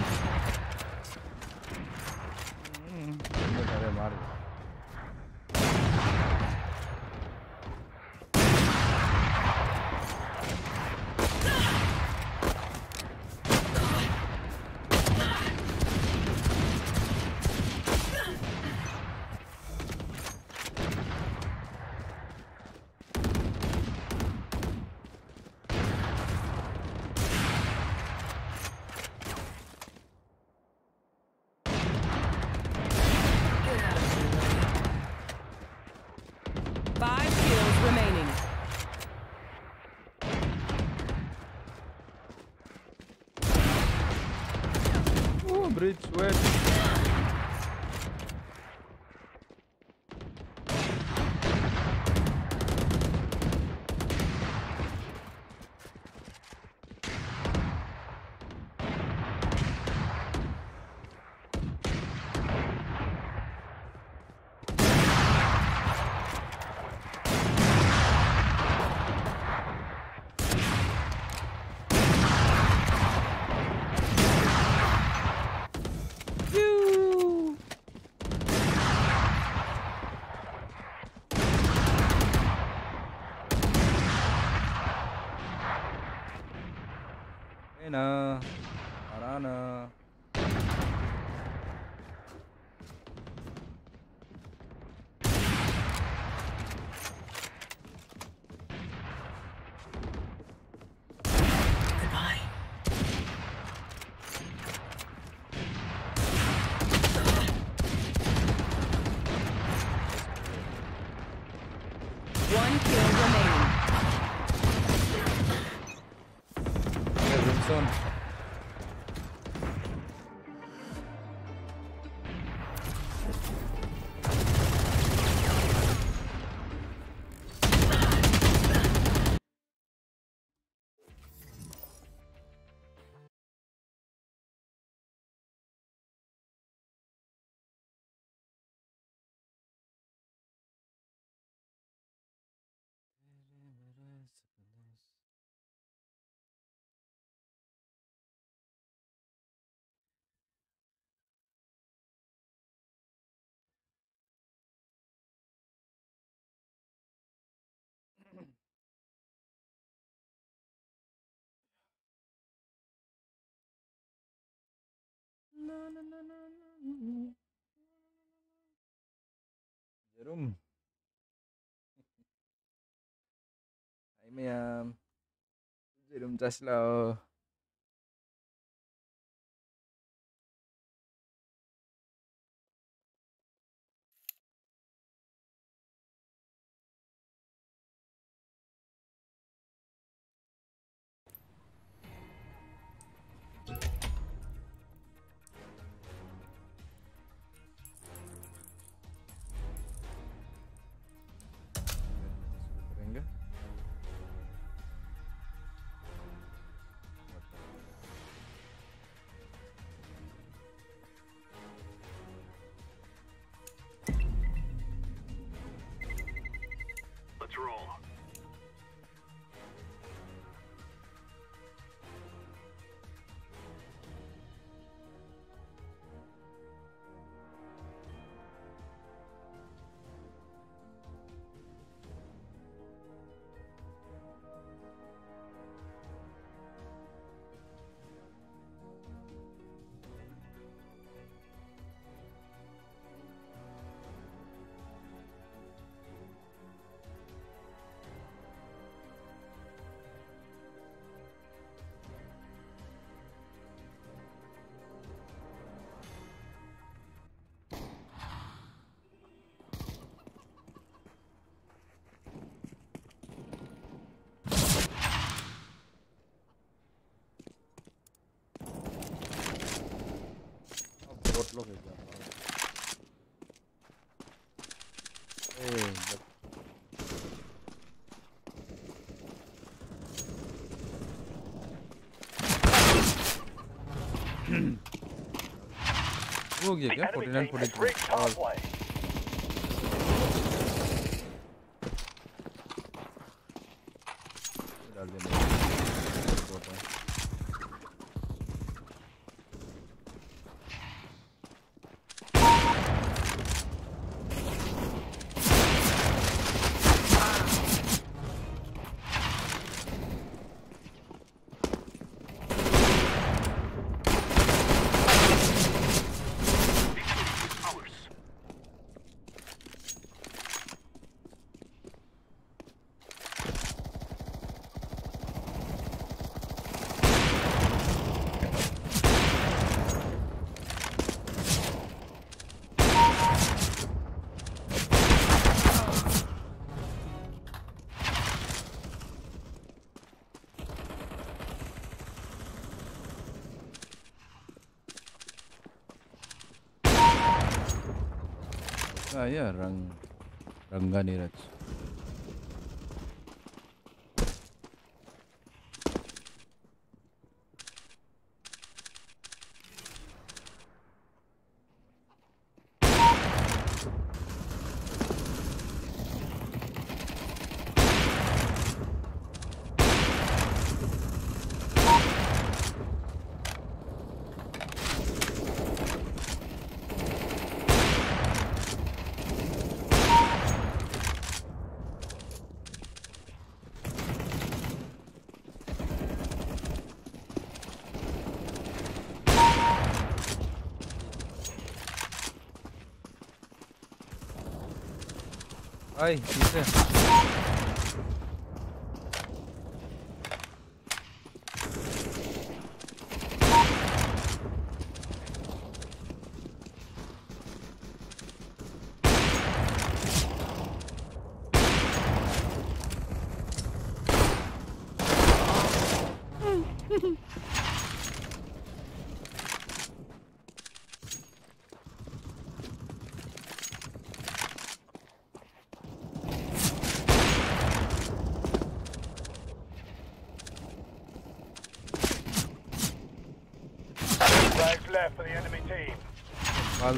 Hmm. Benar मार दिया। Five kills remaining. Oh, bridge sweat. Ena, Arana. Goodbye. One kill remaining. Hey, Wilson. Jerome. Hi, ma'am. Jerome Tasla. करेंगे bot lock is that. Hey, but हो गया क्या forty-nine forty-three और डाल देना Ah ya, Rang Rangga Niraj. Ay, dice. Left for the enemy team. Well,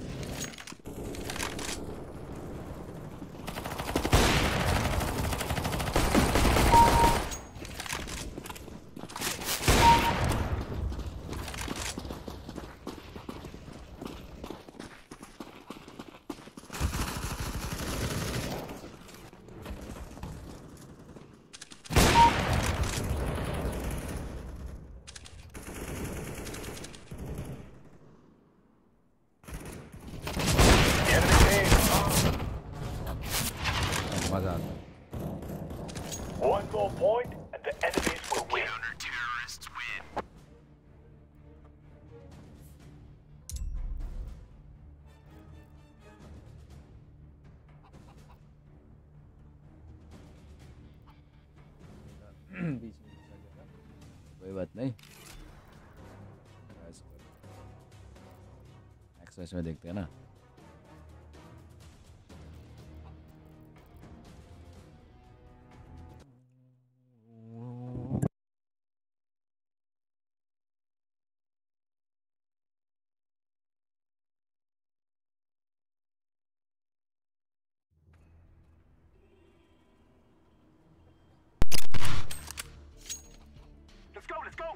One goal point, and the enemies will win. Counter-terrorists win. कोई बात नहीं, exercise में देखते हैं ना. Let's go, let's go!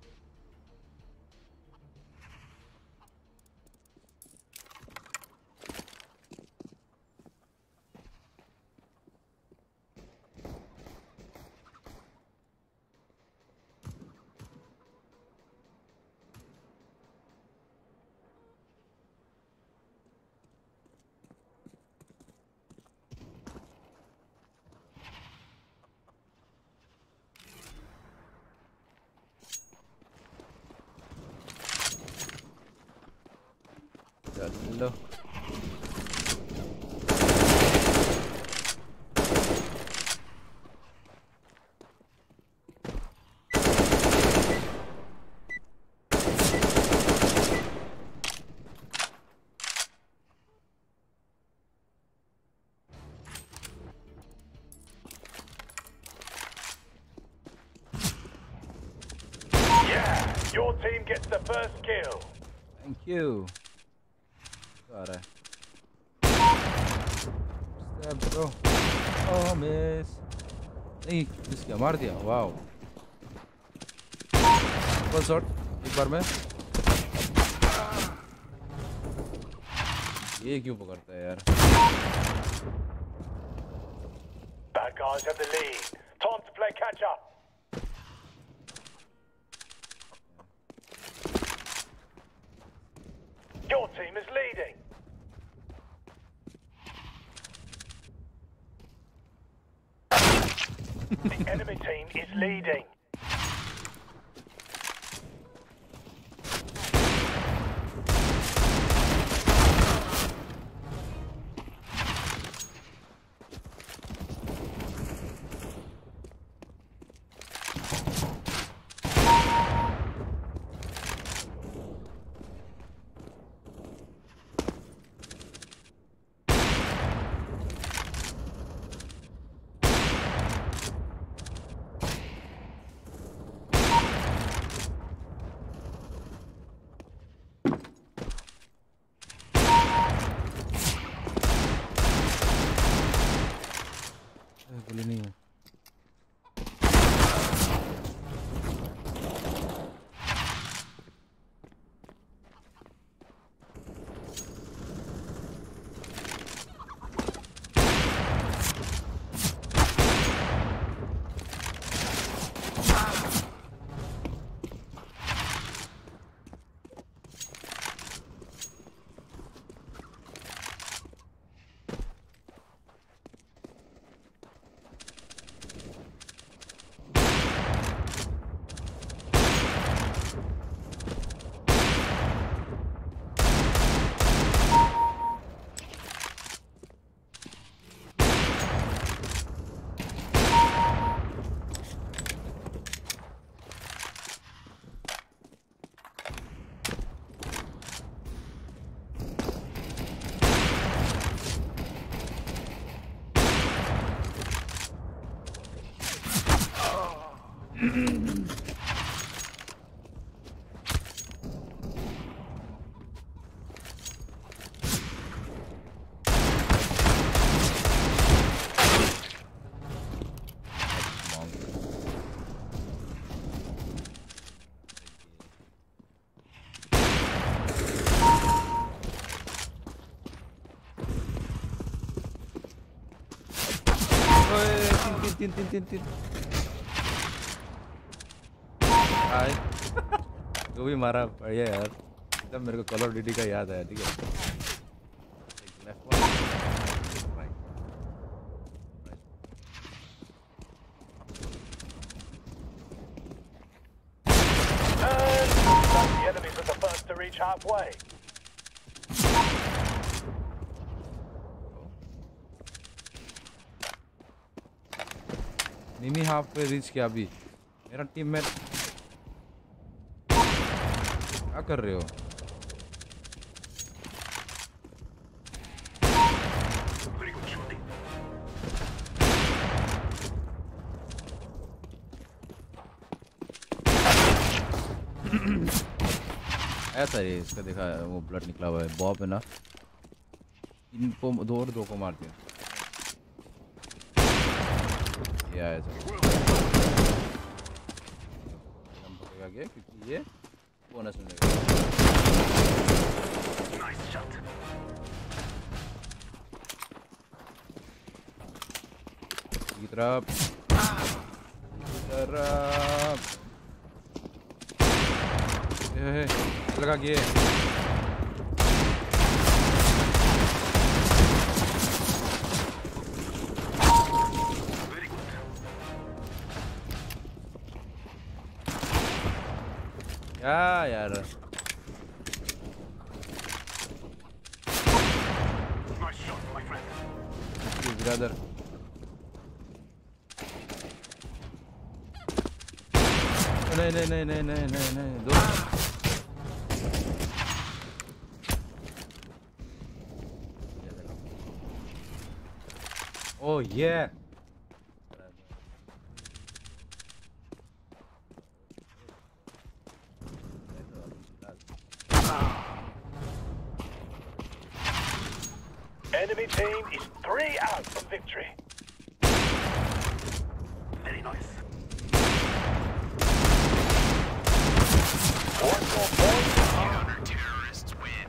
चलो Your team gets the first kill. Thank you. Got it. Step bro. Oh miss. नहीं miss किया मार दिया वाओ वन शॉट एक बार में ये क्यों पकड़ता है यार Bad guys have the lead. Time to play catch up. Your team is leading. The enemy team is leading. गोली नहीं है तीन तीन तीन तीन हाय वो भी मारा बढ़िया यार एकदम मेरे को कॉल ऑफ ड्यूटी का याद आया ठीक है The enemies are the first to reach halfway. निमी हाफ पे रीच किया अभी मेरा टीममेट क्या कर रहे हो ऐसा ही इसका देखा वो ब्लड निकला हुआ है बॉब है ना इनको दो और दो को मार दिया या ऐसा हम पकड़ेगा क्या क्योंकि ये बोनस मिलेगा Nice shot. की तरफ की तरफ ये लगा के क्या यार Nice shot, my friend. Brother नहीं नहीं नहीं नहीं नहीं नहीं नहीं दो ओह ये Enemy team is three out from victory. Very nice. One more point. Counter-terrorists win.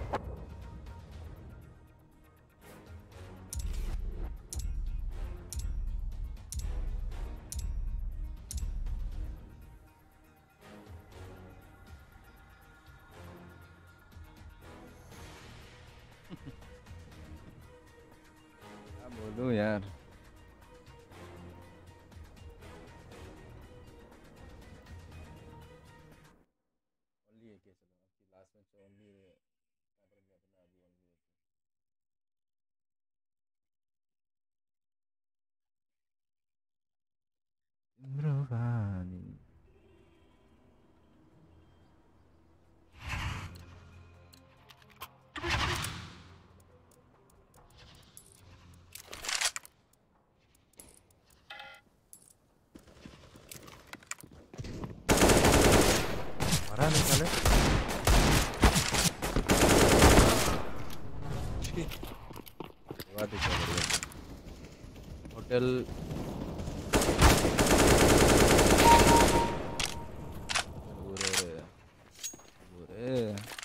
क्या बोलूं यार ओनली एक ही चलो आपकी लास्ट मैच ओनली स्नाइपर गया था ना अभी ओनली इमरानी मरा निकाले बात क्या बढ़िया होटल बुरे बुरे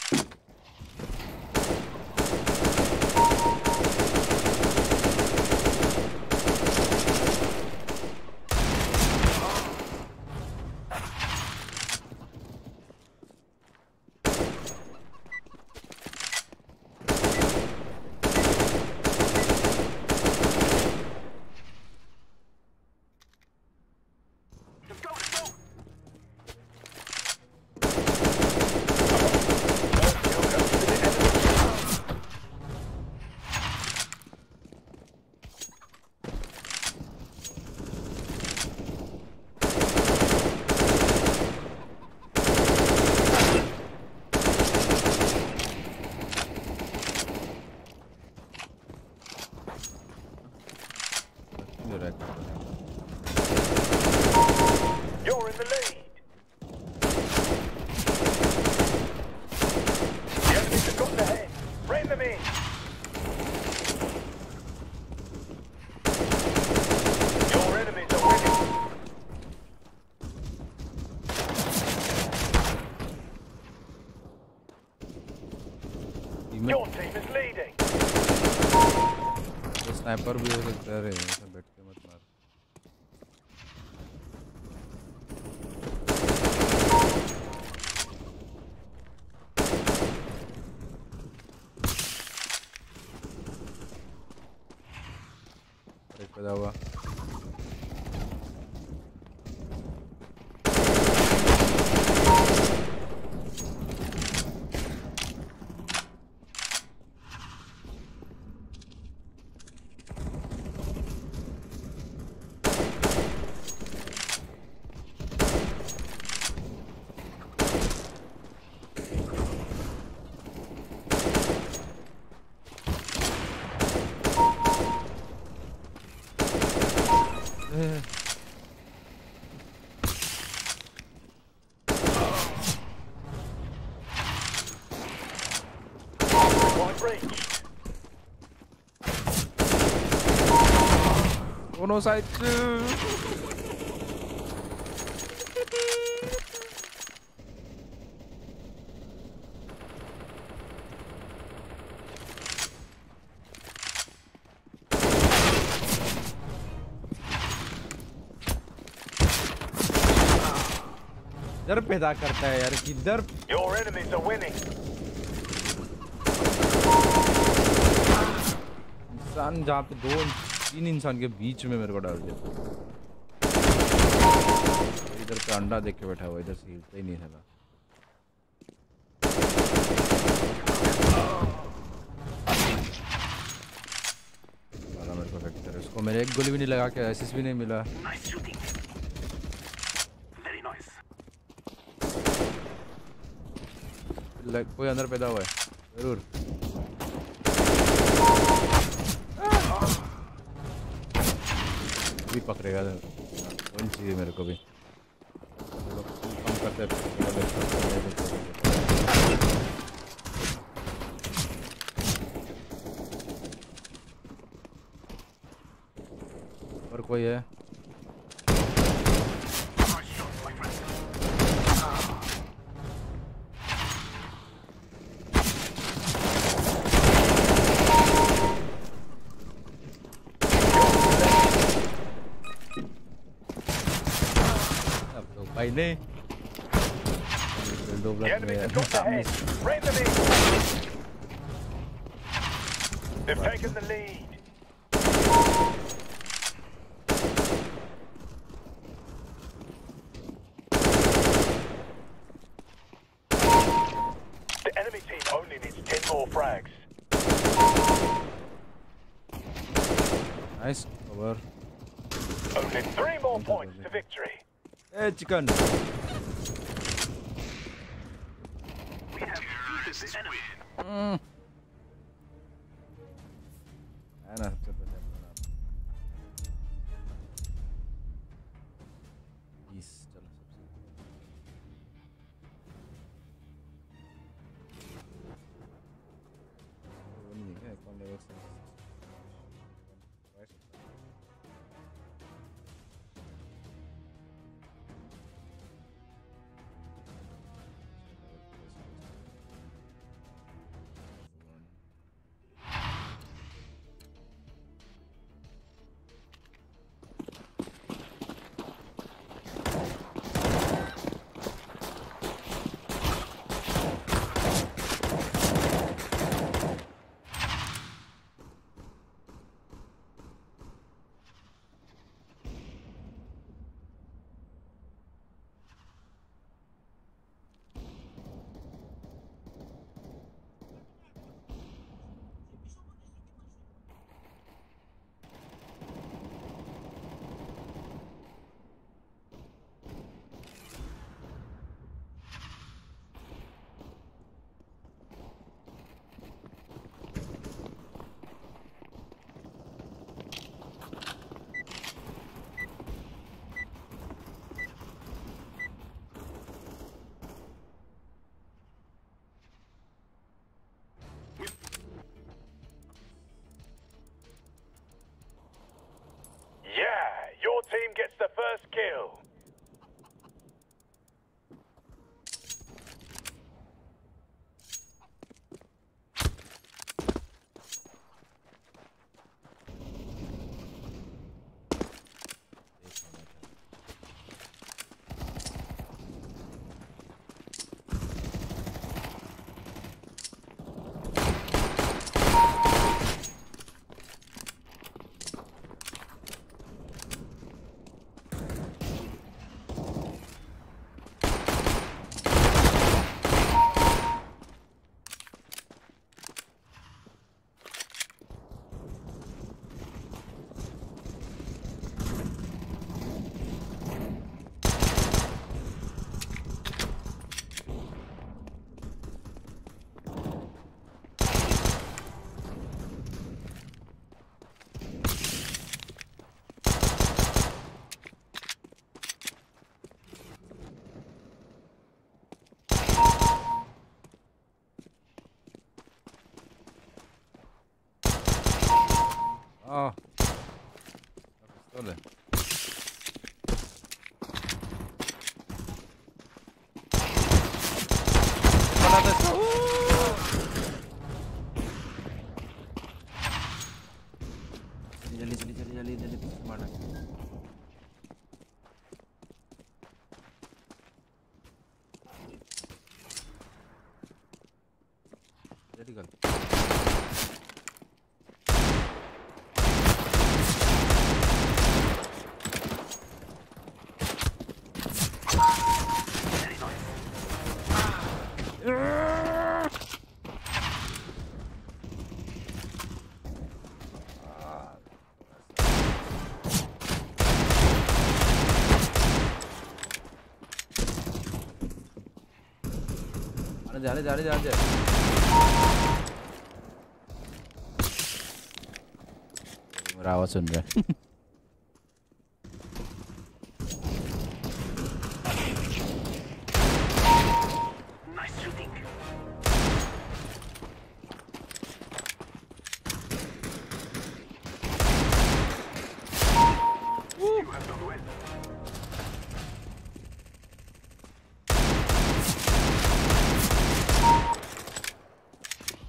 You're in the lead. The enemies have got the head. Bring them in. Your enemies are winning. Your team is leading. Sniper भी हो सकता है रे ऐसा बैठ के मत मार एक पैदा हुआ Point reached. दोनों साइड से डर पैदा करता है यार किधर Your enemies are winning. इंसान जहाँ पे दो तीन इंसान के बीच में मेरे को डाल दिया इधर पे अंडा देख के बैठा हुआ इधर से हिलता ही नहीं था मेरे को वेक्टर इसको मेरे एक गोली भी नहीं लगा के एसिस्ट भी नहीं मिला Nice shooting. Very nice. Like कोई अंदर पैदा हुआ है जरूर भी पकड़ेगा कौन चाहिए मेरे को भी कम करते कोई है भाई ने दो The enemies have got block ahead. Rain them in. They've taken the lead. The enemy team only needs ten more frags. Nice over Only three more points to victory. ए चिकन है ना सबसे पहले अपना बीस चलो सबसे वो नहीं है कौन लेवल से Your team gets the first kill. Ah, la pistola. जल्दी जल्दी जल्दी जल्दी जल्दी मारना जल्दी कर जा रहे जा रहे जा रहे मेरा आवाज सुन रहा है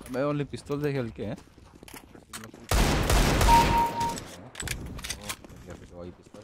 मैं ओनली पिस्तौल से खेल के हैं वही पिस्तौल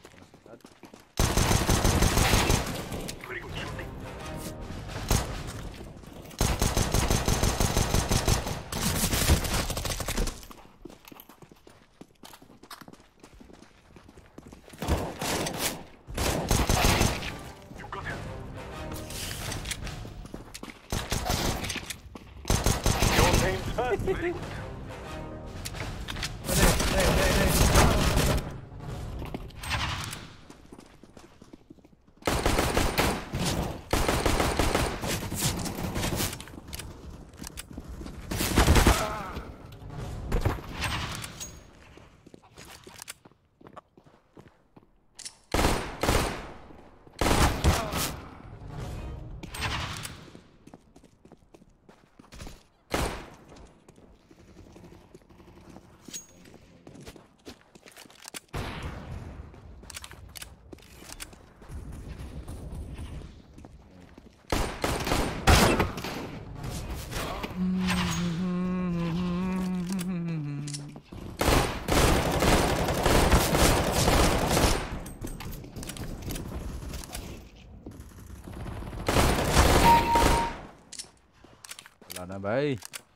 लाना भाई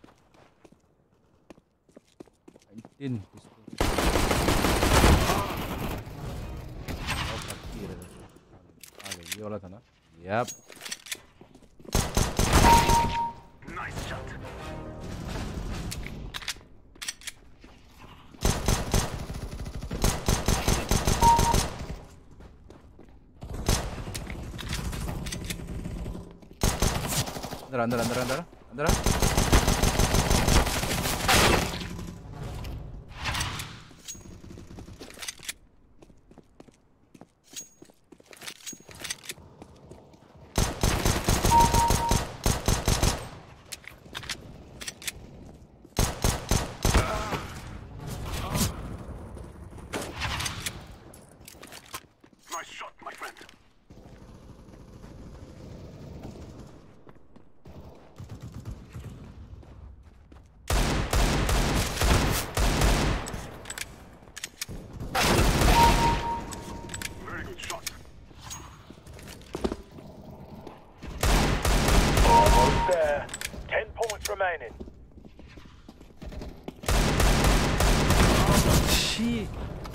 नाइनटीन ये वाला था ना यप Nice shot. अंदर अंदर अंदर अंदर अंदर Nice shot, my friend. Very good shot. Almost there. Ten points remaining. Shit.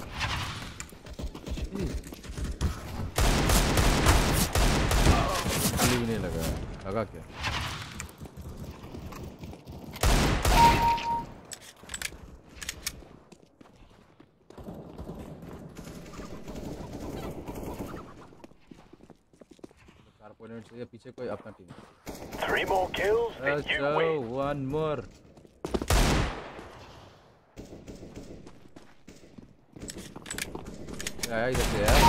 भी नहीं लगा लगा क्या चार पॉइंट से पीछे कोई अपना team Three more kills and you win. One more आया इधर से यार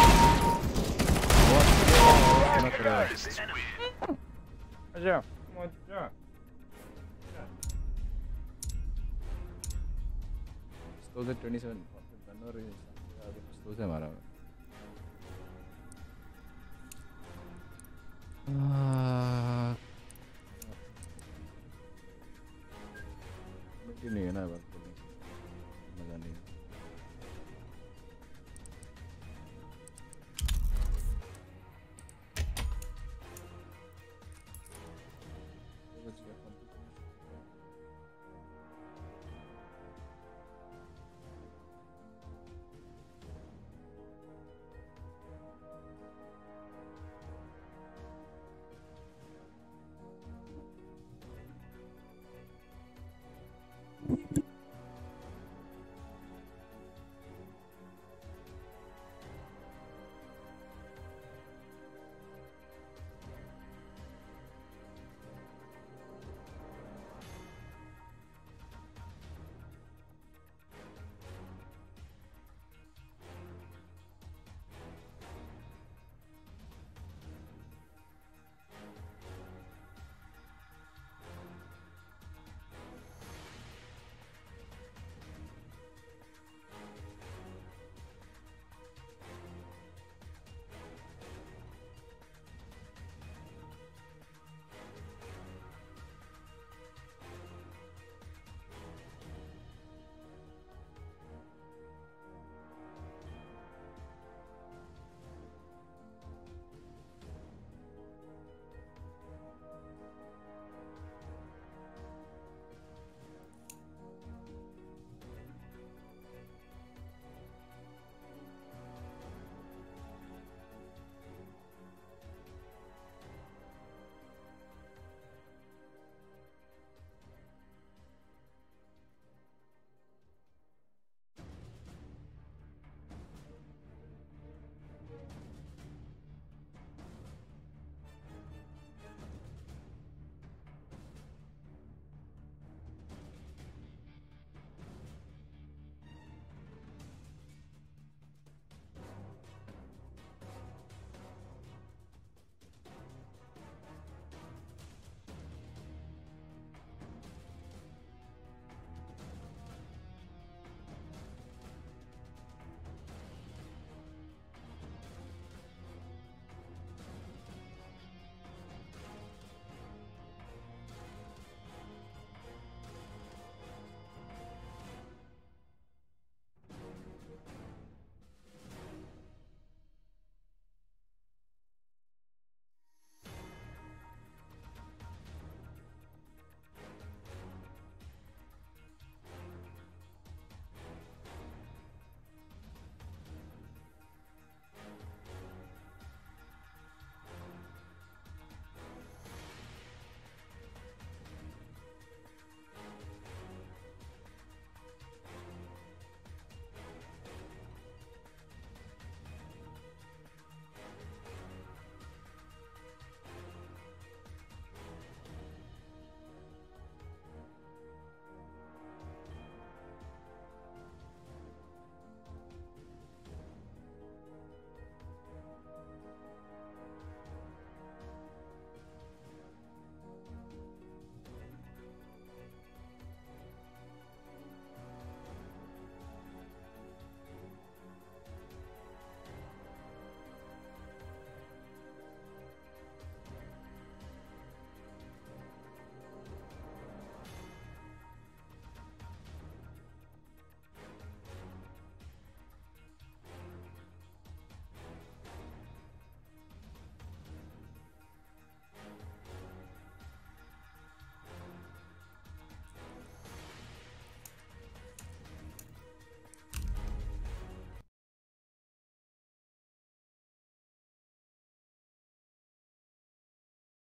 अच्छा मजा पिस्तौल से ट्वेंटी सेवन गन और पिस्तौल से मारा